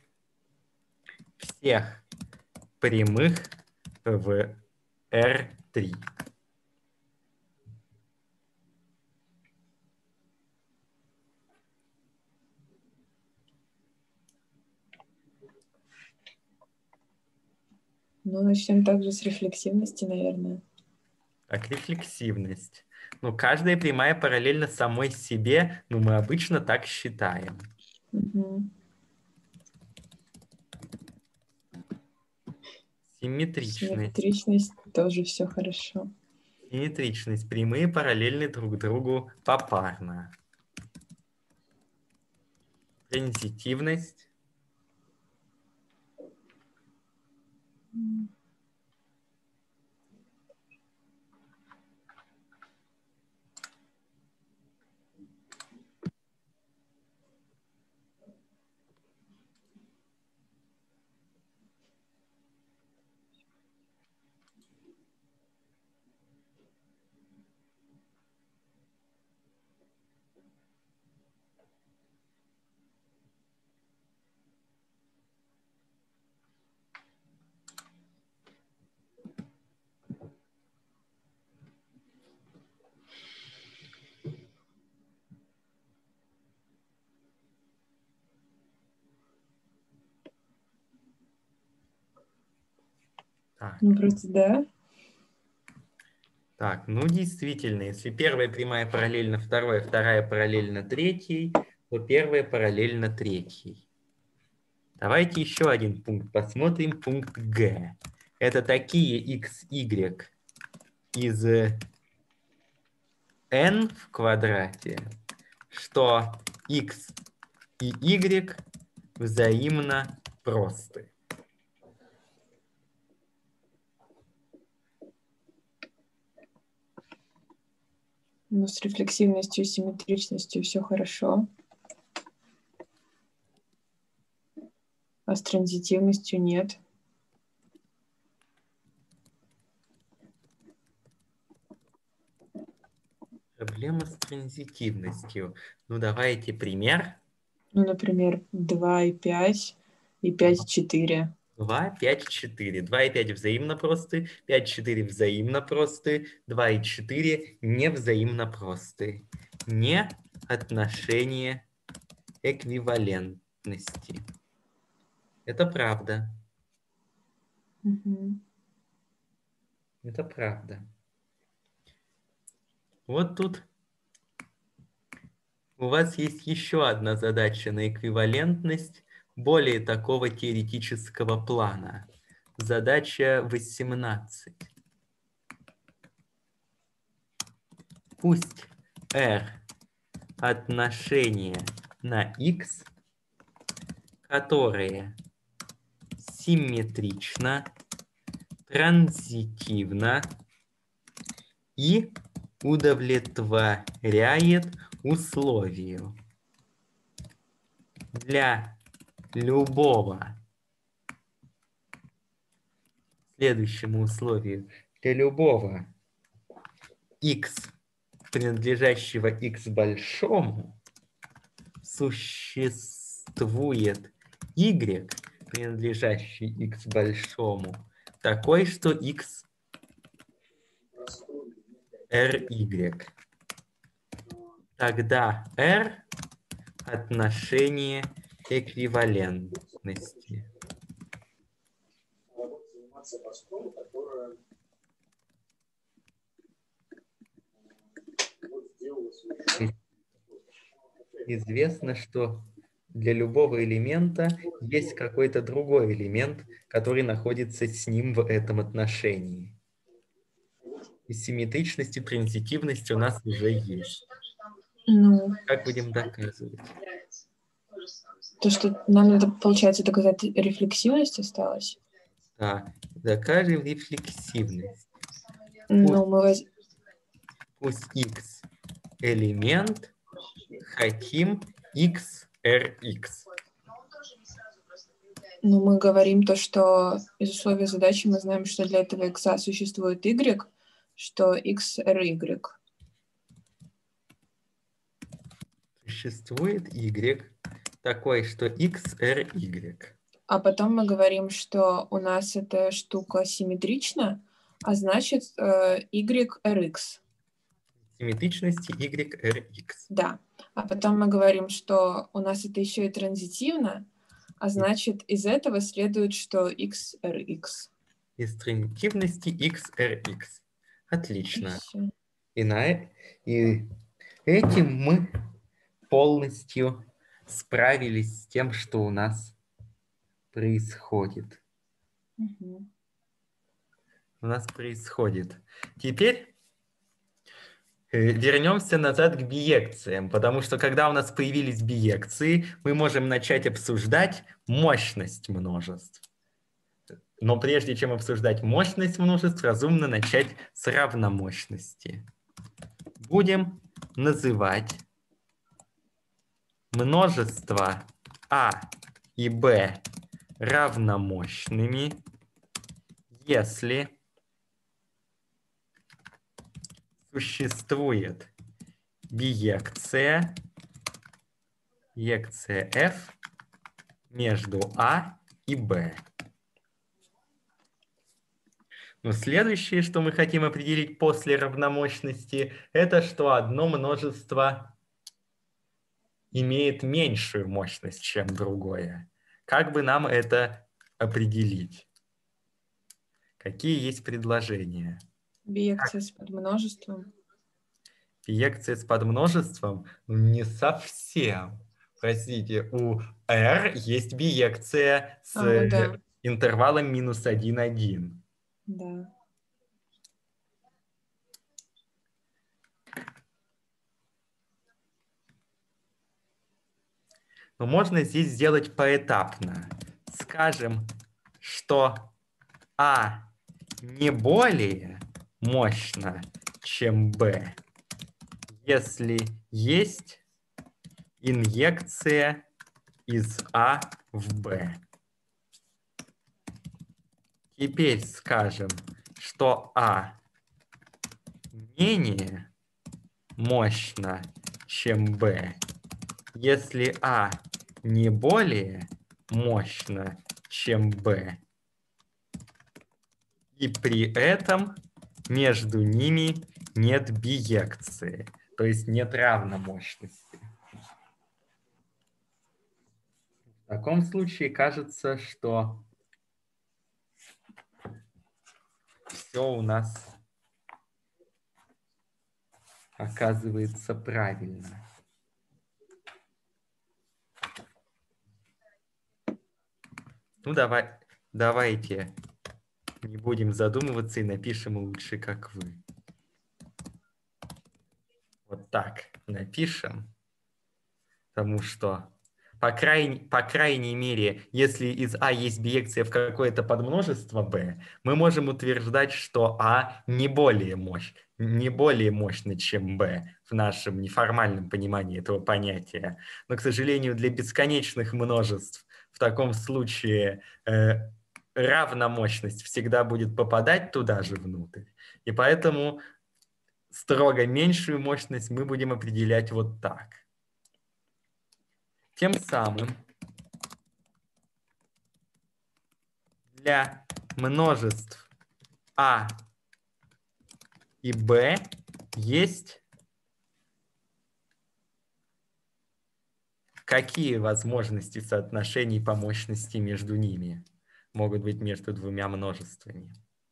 всех прямых в R3. Ну, начнем также с рефлексивности, наверное. Так, рефлексивность. Ну, каждая прямая параллельно самой себе, ну, мы обычно так считаем. Угу. Симметричность. Симметричность тоже все хорошо. Симметричность. Прямые параллельны друг другу попарно. Транзитивность. Так. Ну, вроде да. Так, ну действительно, если первая прямая параллельно второй, а вторая параллельно третьей, то первая параллельно третьей. Давайте еще один пункт посмотрим. Пункт Г. Это такие x, y из n в квадрате, что x и y взаимно просты. Ну, с рефлексивностью и симметричностью все хорошо. А с транзитивностью нет. Проблема с транзитивностью. Ну, давайте пример. Ну, например, 2 и 5, и 5 и 4. 2, 5, 4. 2 и 5 взаимно просты, 5, 4 взаимно просты, 2 и 4 не взаимно просты. Не отношение эквивалентности. Это правда. Угу. Это правда. Вот тут у вас есть еще одна задача на эквивалентность, более такого теоретического плана. Задача 18. Пусть R отношение на x, которое симметрично, транзитивно и удовлетворяет условию. Для любого, следующему условию, для любого x, принадлежащего x большому, существует y, принадлежащий x большому, такой, что x ry. Тогда R – отношение эквивалентности. Известно, что для любого элемента есть какой-то другой элемент, который находится с ним в этом отношении. И симметричность и транзитивность у нас уже есть. Ну, Как будем доказывать? то, что нам надо, получается, доказать рефлексивность осталось. Да, докажем рефлексивность. Ну, мы Пусть x элемент, хотим x rx. Ну, мы говорим то, что из условия задачи мы знаем, что для этого x существует y, что x ry. Существует y такой, что x ry. А потом мы говорим, что у нас эта штука симметрична, а значит y rx. Симметричности y rx. Да. А потом мы говорим, что у нас это еще и транзитивно, а значит из этого следует, что x rx. Из транзитивности x rx. Отлично. И этим мы полностью справились с тем, что у нас происходит. Угу. У нас происходит. Теперь вернемся назад к биекциям, потому что когда у нас появились биекции, мы можем начать обсуждать мощность множеств. Но прежде чем обсуждать мощность множеств, разумно начать с равномощности. Будем называть множества А и Б равномощными, если существует биекция F между А и Б. Но следующее, что мы хотим определить после равномощности, это что одно множество имеет меньшую мощность, чем другое. Как бы нам это определить? Какие есть предложения? Биекция с подмножеством. Биекция с подмножеством? Ну, не совсем. Простите, у R есть биекция с Ну да, интервалом -1, 1. да. Но можно здесь сделать поэтапно. Скажем, что А не более мощно, чем Б, если есть инъекция из А в Б. Теперь скажем, что А менее мощно, чем Б, если А не более мощно, чем Б, и при этом между ними нет биекции, то есть нет равномощности. В таком случае кажется, что все у нас оказывается правильно. Ну, давайте не будем задумываться и напишем лучше, как вы. Вот так напишем, потому что, по крайней мере, если из А есть биекция в какое-то подмножество B, мы можем утверждать, что А не более мощный, чем B в нашем неформальном понимании этого понятия. Но, к сожалению, для бесконечных множеств в таком случае равномощность всегда будет попадать туда же внутрь. И поэтому строго меньшую мощность мы будем определять вот так. Тем самым для множеств А и Б есть какие возможности соотношений по мощности между ними могут быть между двумя множествами?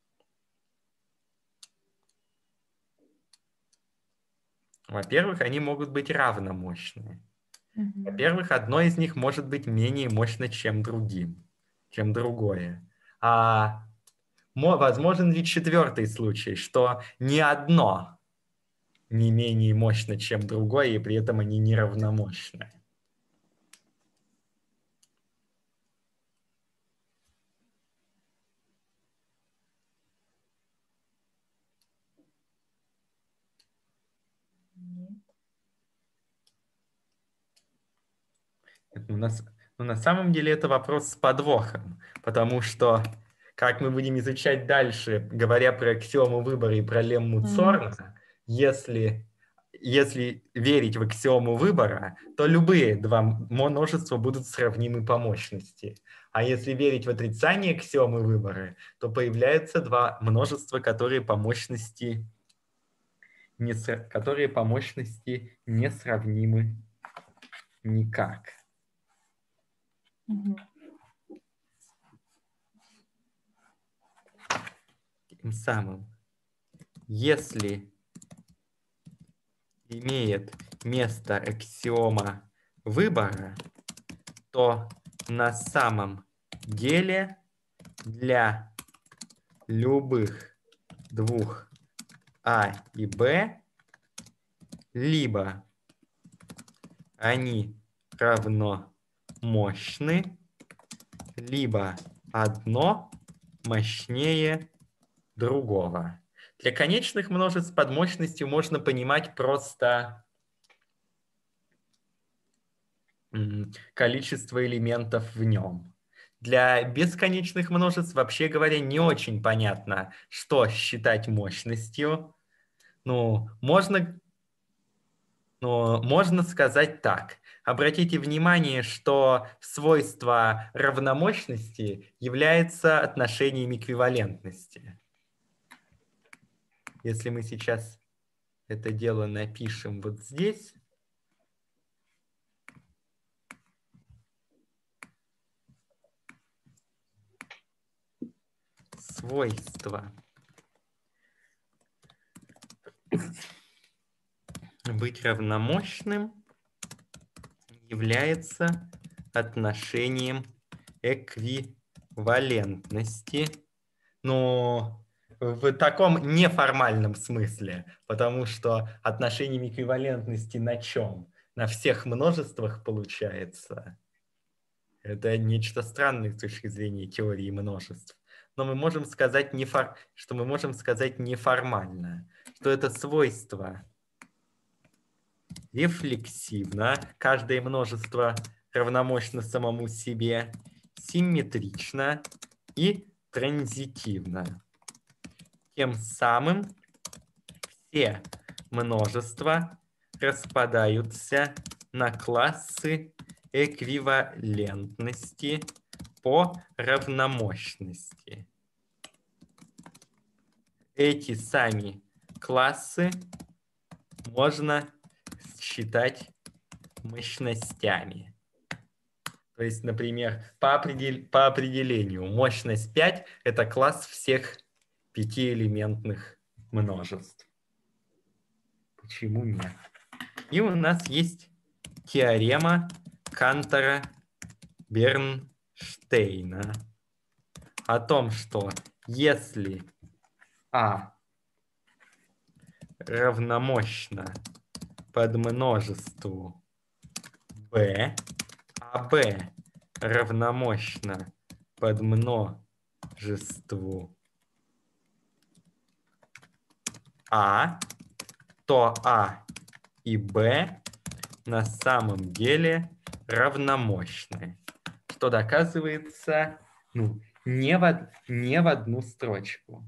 Во-первых, они могут быть равномощные. Во-первых, одно из них может быть менее мощно, чем другое. А возможен ли четвертый случай, что ни одно не менее мощно, чем другое, и при этом они неравномощны? На самом деле это вопрос с подвохом, потому что, как мы будем изучать дальше, говоря про аксиому выбора и про лемму Цорна, если верить в аксиому выбора, то любые два множества будут сравнимы по мощности. А если верить в отрицание аксиомы выбора, то появляются два множества, которые по мощности не сравнимы никак. Тем самым, если имеет место аксиома выбора, то на самом деле для любых двух А и Б либо они равно мощны, либо одно мощнее другого. Для конечных множеств под мощностью можно понимать просто количество элементов в нем. Для бесконечных множеств, вообще говоря, не очень понятно, что считать мощностью. Можно сказать так. Обратите внимание, что свойство равномощности является отношением эквивалентности. Если мы сейчас это дело напишем вот здесь, свойство быть равномощным является отношением эквивалентности, но в таком неформальном смысле, потому что отношением эквивалентности на чем? На всех множествах получается. Это нечто странное с точки зрения теории множеств. Но мы можем сказать, что мы можем сказать неформально, что это свойство рефлексивно, каждое множество равномощно самому себе, симметрично и транзитивно. Тем самым все множества распадаются на классы эквивалентности по равномощности. Эти сами классы можно считать мощностями. То есть, например, по определению мощность 5 – это класс всех пятиэлементных множеств. Почему нет? И у нас есть теорема Кантора-Бернштейна о том, что если А равномощно подмножеству B, а B равномощно подмножеству А, то А и Б на самом деле равномощны, что доказывается не в одну строчку.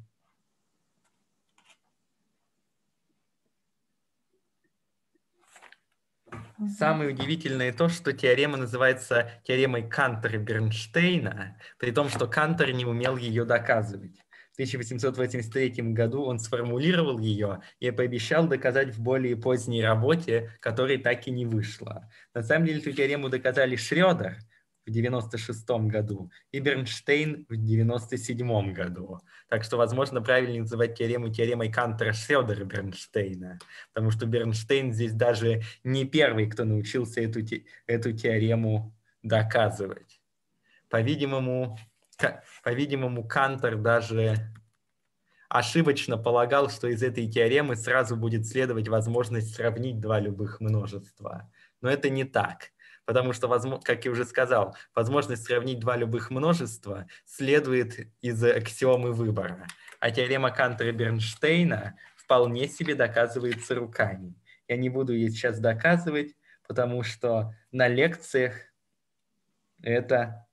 Самое удивительное то, что теорема называется теоремой Кантора-Бернштейна, при том, что Кантор не умел ее доказывать. В 1883 году он сформулировал ее и пообещал доказать в более поздней работе, которая так и не вышла. На самом деле эту теорему доказали Шрёдер в 1996 году и Бернштейн в 1997 году. Так что, возможно, правильнее называть теорему теоремой Кантора-Шрёдера-Бернштейна, потому что Бернштейн здесь даже не первый, кто научился эту теорему доказывать. По-видимому, Кантор даже ошибочно полагал, что из этой теоремы сразу будет следовать возможность сравнить два любых множества. Но это не так. Потому что, как я уже сказал, возможность сравнить два любых множества следует из аксиомы выбора. А теорема Кантора-Бернштейна вполне себе доказывается руками. Я не буду ее сейчас доказывать, потому что на лекциях это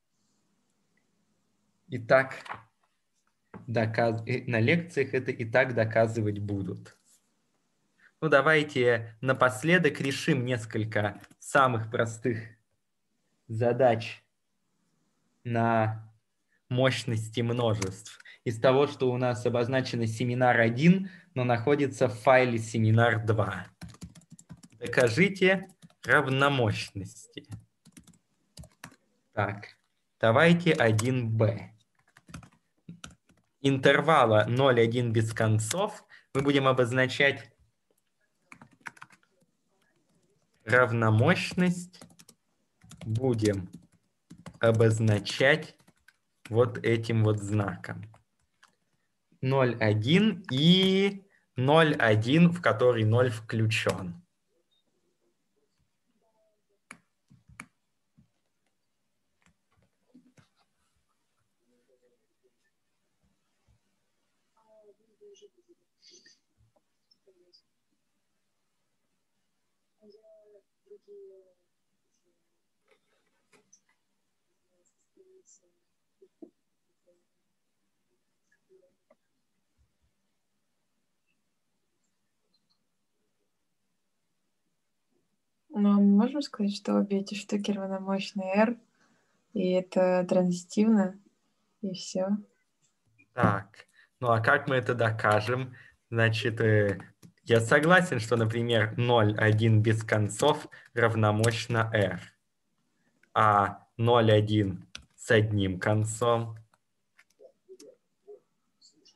и так доказывать будут. Ну, давайте напоследок решим несколько самых простых задач на мощности множеств. Из того, что у нас обозначено семинар 1, но находится в файле семинар 2. Докажите равномощности. Так, давайте 1b. Интервала 0,1 без концов мы будем обозначать равномощность, будем обозначать вот этим вот знаком. 0,1 и 0,1, в который 0 включен. Но мы можем сказать, что обе эти штуки равномощны R, и это транзитивно, и все. Так, ну а как мы это докажем? Значит, я согласен, что, например, 0,1 без концов равномощно R, а 0,1 с одним концом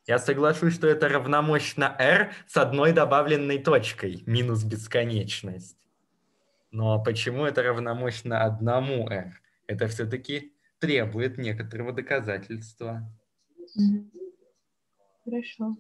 Я соглашусь, что это равномощно r с одной добавленной точкой, минус бесконечность. Но почему это равномощно одному r? Это все-таки требует некоторого доказательства. Хорошо.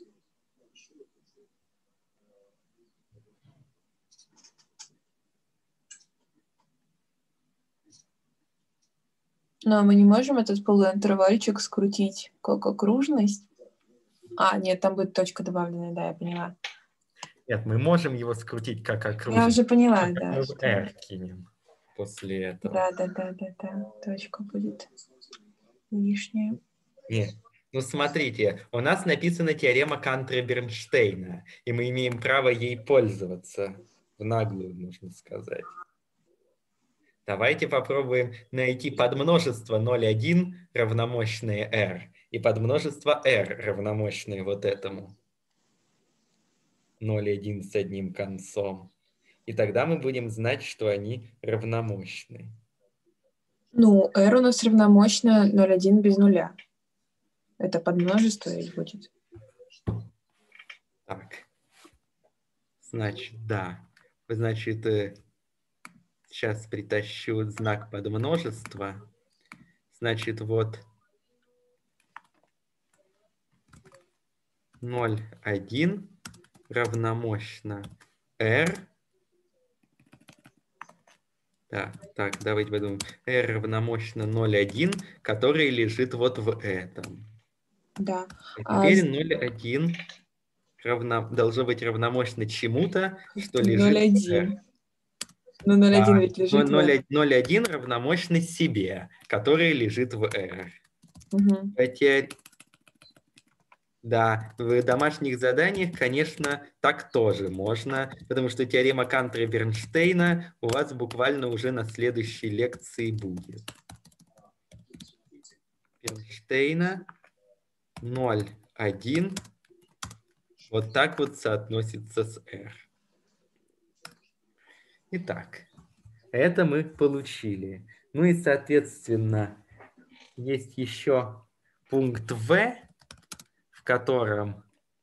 Но мы не можем этот полуинтервальчик скрутить как окружность. Нет, там будет точка добавленная, да, я поняла. Нет, мы можем его скрутить как окружность. Я уже поняла, да. Мы в r кинем после этого. Да. Точка будет лишняя. Нет. Ну, смотрите, у нас написана теорема Кантра-Бернштейна, и мы имеем право ей пользоваться. В наглую, можно сказать. Давайте попробуем найти подмножество 0,1 равномощное r и подмножество r равномощное вот этому. 0,1 с одним концом. И тогда мы будем знать, что они равномощны. Ну, r у нас равномощно 0,1 без нуля. Это подмножество и будет. Так. Значит, да. Значит, сейчас притащу знак подмножества. Значит, вот 0,1 равномощно r. Да, так, давайте подумаем. R равномощно 0,1, который лежит вот в этом. Да. А теперь 0,1 должно быть равномощно чему-то, что лежит в R. Ну, 0,1 ведь лежит в R. 0,1 равномощно себе, который лежит в R. Угу. Теперь, да, в домашних заданиях, конечно, так тоже можно, потому что теорема Кантра-Бернштейна у вас буквально уже на следующей лекции будет. Бернштейна 0,1 вот так вот соотносится с R. Итак, это мы получили. Ну и, соответственно, есть еще пункт В, в котором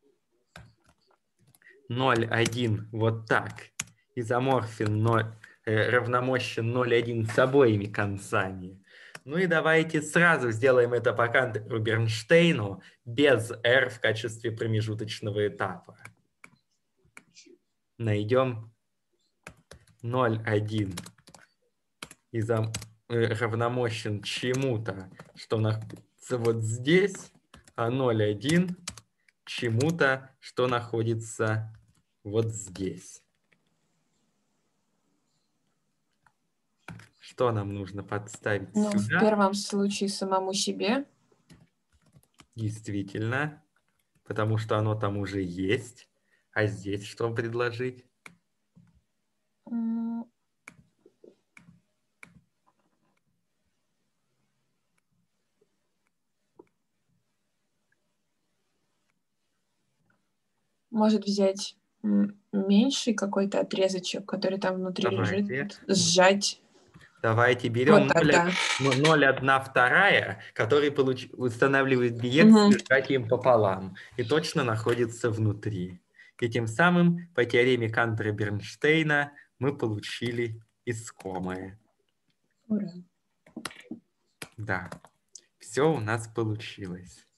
0,1 вот так изоморфен равномощен 0,1 с обоими концами. Ну и давайте сразу сделаем это по Кантору Бернштейну без R в качестве промежуточного этапа. Найдем 0,1 равномощен чему-то, что находится вот здесь, а 0,1 чему-то, что находится вот здесь. Что нам нужно подставить сюда? В первом случае самому себе. Действительно, потому что оно там уже есть. А здесь что предложить? Может взять меньший какой-то отрезочек, который там внутри лежит, сжать. Давайте берем вот 0,1/2, который устанавливает биекцию сжатием пополам и точно находится внутри. И тем самым по теореме Кантра-Бернштейна мы получили искомое. Ура. Да, все у нас получилось.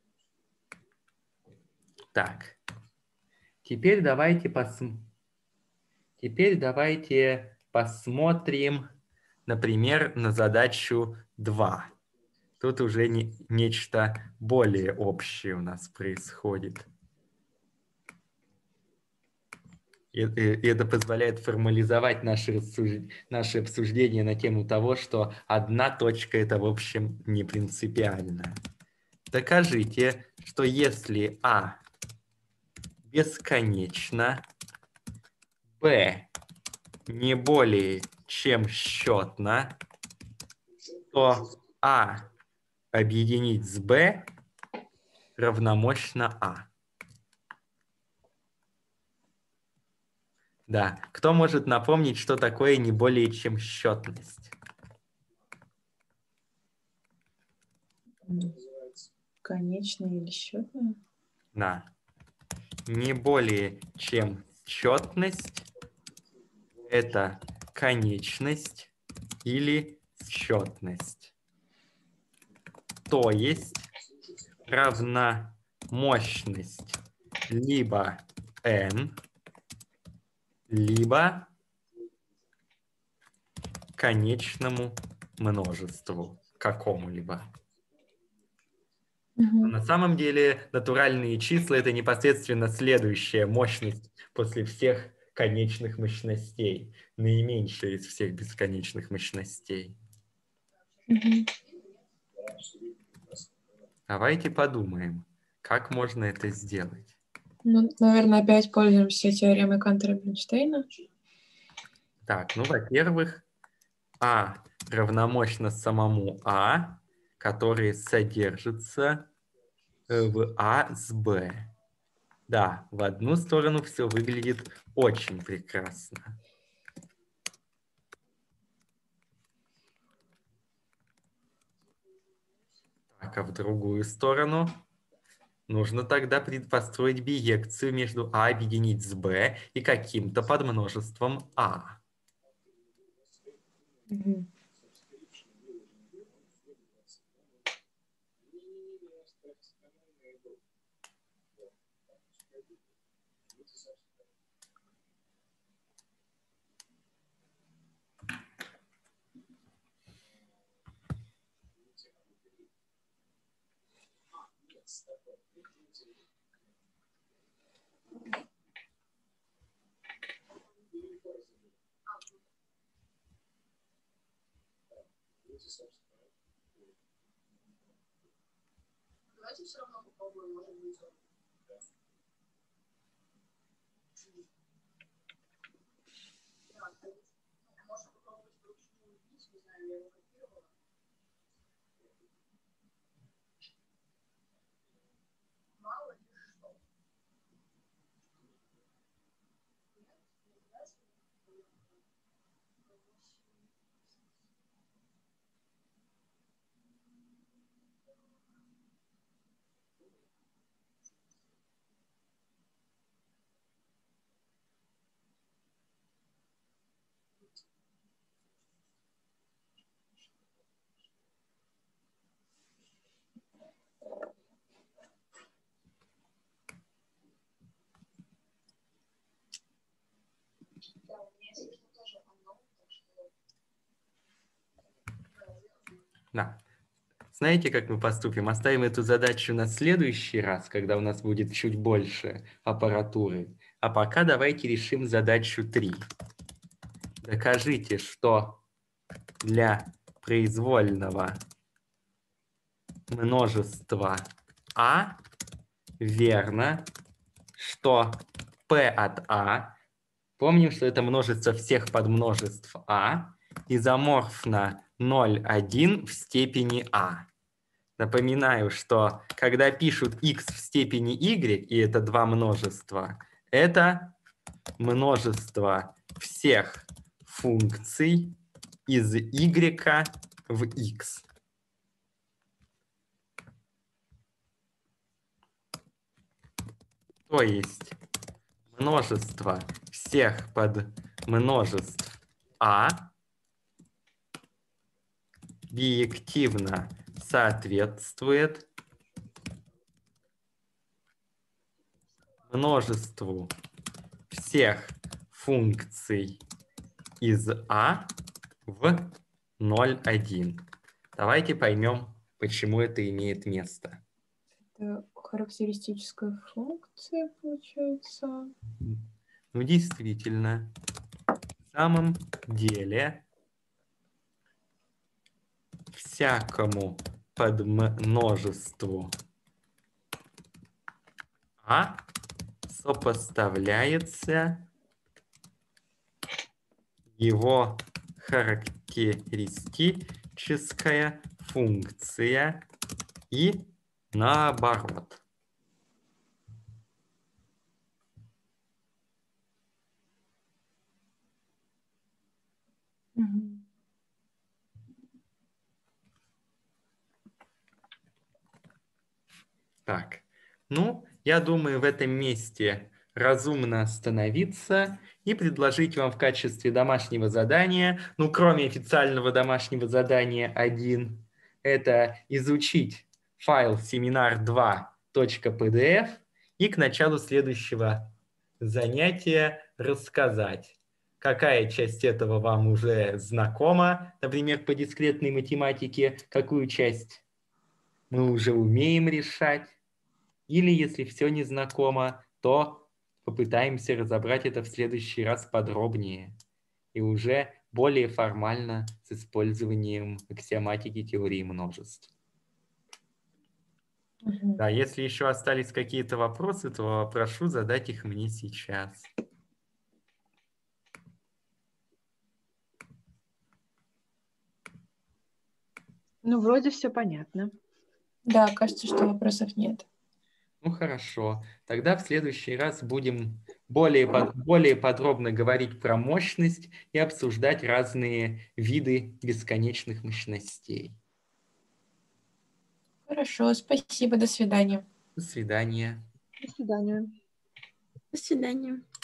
Так, теперь давайте посмотрим, например, на задачу 2. Тут уже нечто более общее у нас происходит. И это позволяет формализовать наше обсуждение на тему того, что одна точка – это, в общем, не принципиально. Докажите, что если А бесконечно, Б не более чем счетно, то А объединить с Б равномощно А. Да, кто может напомнить, что такое не более чем счетность? Конечная или счетная? Да. Не более чем счетность – это конечность или счетность. То есть равна мощность либо n, либо конечному множеству какому-либо. На самом деле натуральные числа – это непосредственно следующая мощность после всех конечных мощностей, наименьшая из всех бесконечных мощностей. Давайте подумаем, как можно это сделать. Ну, наверное, опять пользуемся теоремой Кантера-Бенштейна. Так, ну, во-первых, А равномощно самому А, который содержится в А с Б. Да, в одну сторону все выглядит очень прекрасно. Так, а в другую сторону нужно тогда построить биекцию между А объединить с Б и каким-то подмножеством А. Давайте все равно попробуем, может быть, можно попробовать вручную убить, не знаю, я его копировала. Мало ли что. Да. Знаете, как мы поступим? Оставим эту задачу на следующий раз, когда у нас будет чуть больше аппаратуры. А пока давайте решим задачу 3. Докажите, что для произвольного множества А верно, что P от А, помним, что это множество всех подмножеств А, изоморфно 0,1 в степени А. Напоминаю, что когда пишут x в степени y, и это два множества, это множество всех функций из y в x. То есть множество всех подмножеств А биективно соответствует множеству всех функций из А в 0,1. Давайте поймем, почему это имеет место. Это характеристическая функция, получается. Ну, действительно, в самом деле всякому подмножеству А сопоставляется его характеристическая функция и наоборот. Так, ну, я думаю, в этом месте разумно остановиться и предложить вам в качестве домашнего задания, ну, кроме официального домашнего задания 1, это изучить файл seminar2.pdf и к началу следующего занятия рассказать, какая часть этого вам уже знакома, например, по дискретной математике, какую часть мы уже умеем решать, или если все не знакомо, то попытаемся разобрать это в следующий раз подробнее и уже более формально с использованием аксиоматики теории множеств. Да, если еще остались какие-то вопросы, то прошу задать их мне сейчас. Ну, вроде все понятно. Да, кажется, что вопросов нет. Ну хорошо, тогда в следующий раз будем более подробно говорить про мощность и обсуждать разные виды бесконечных мощностей. Хорошо, спасибо, до свидания. До свидания. До свидания. До свидания.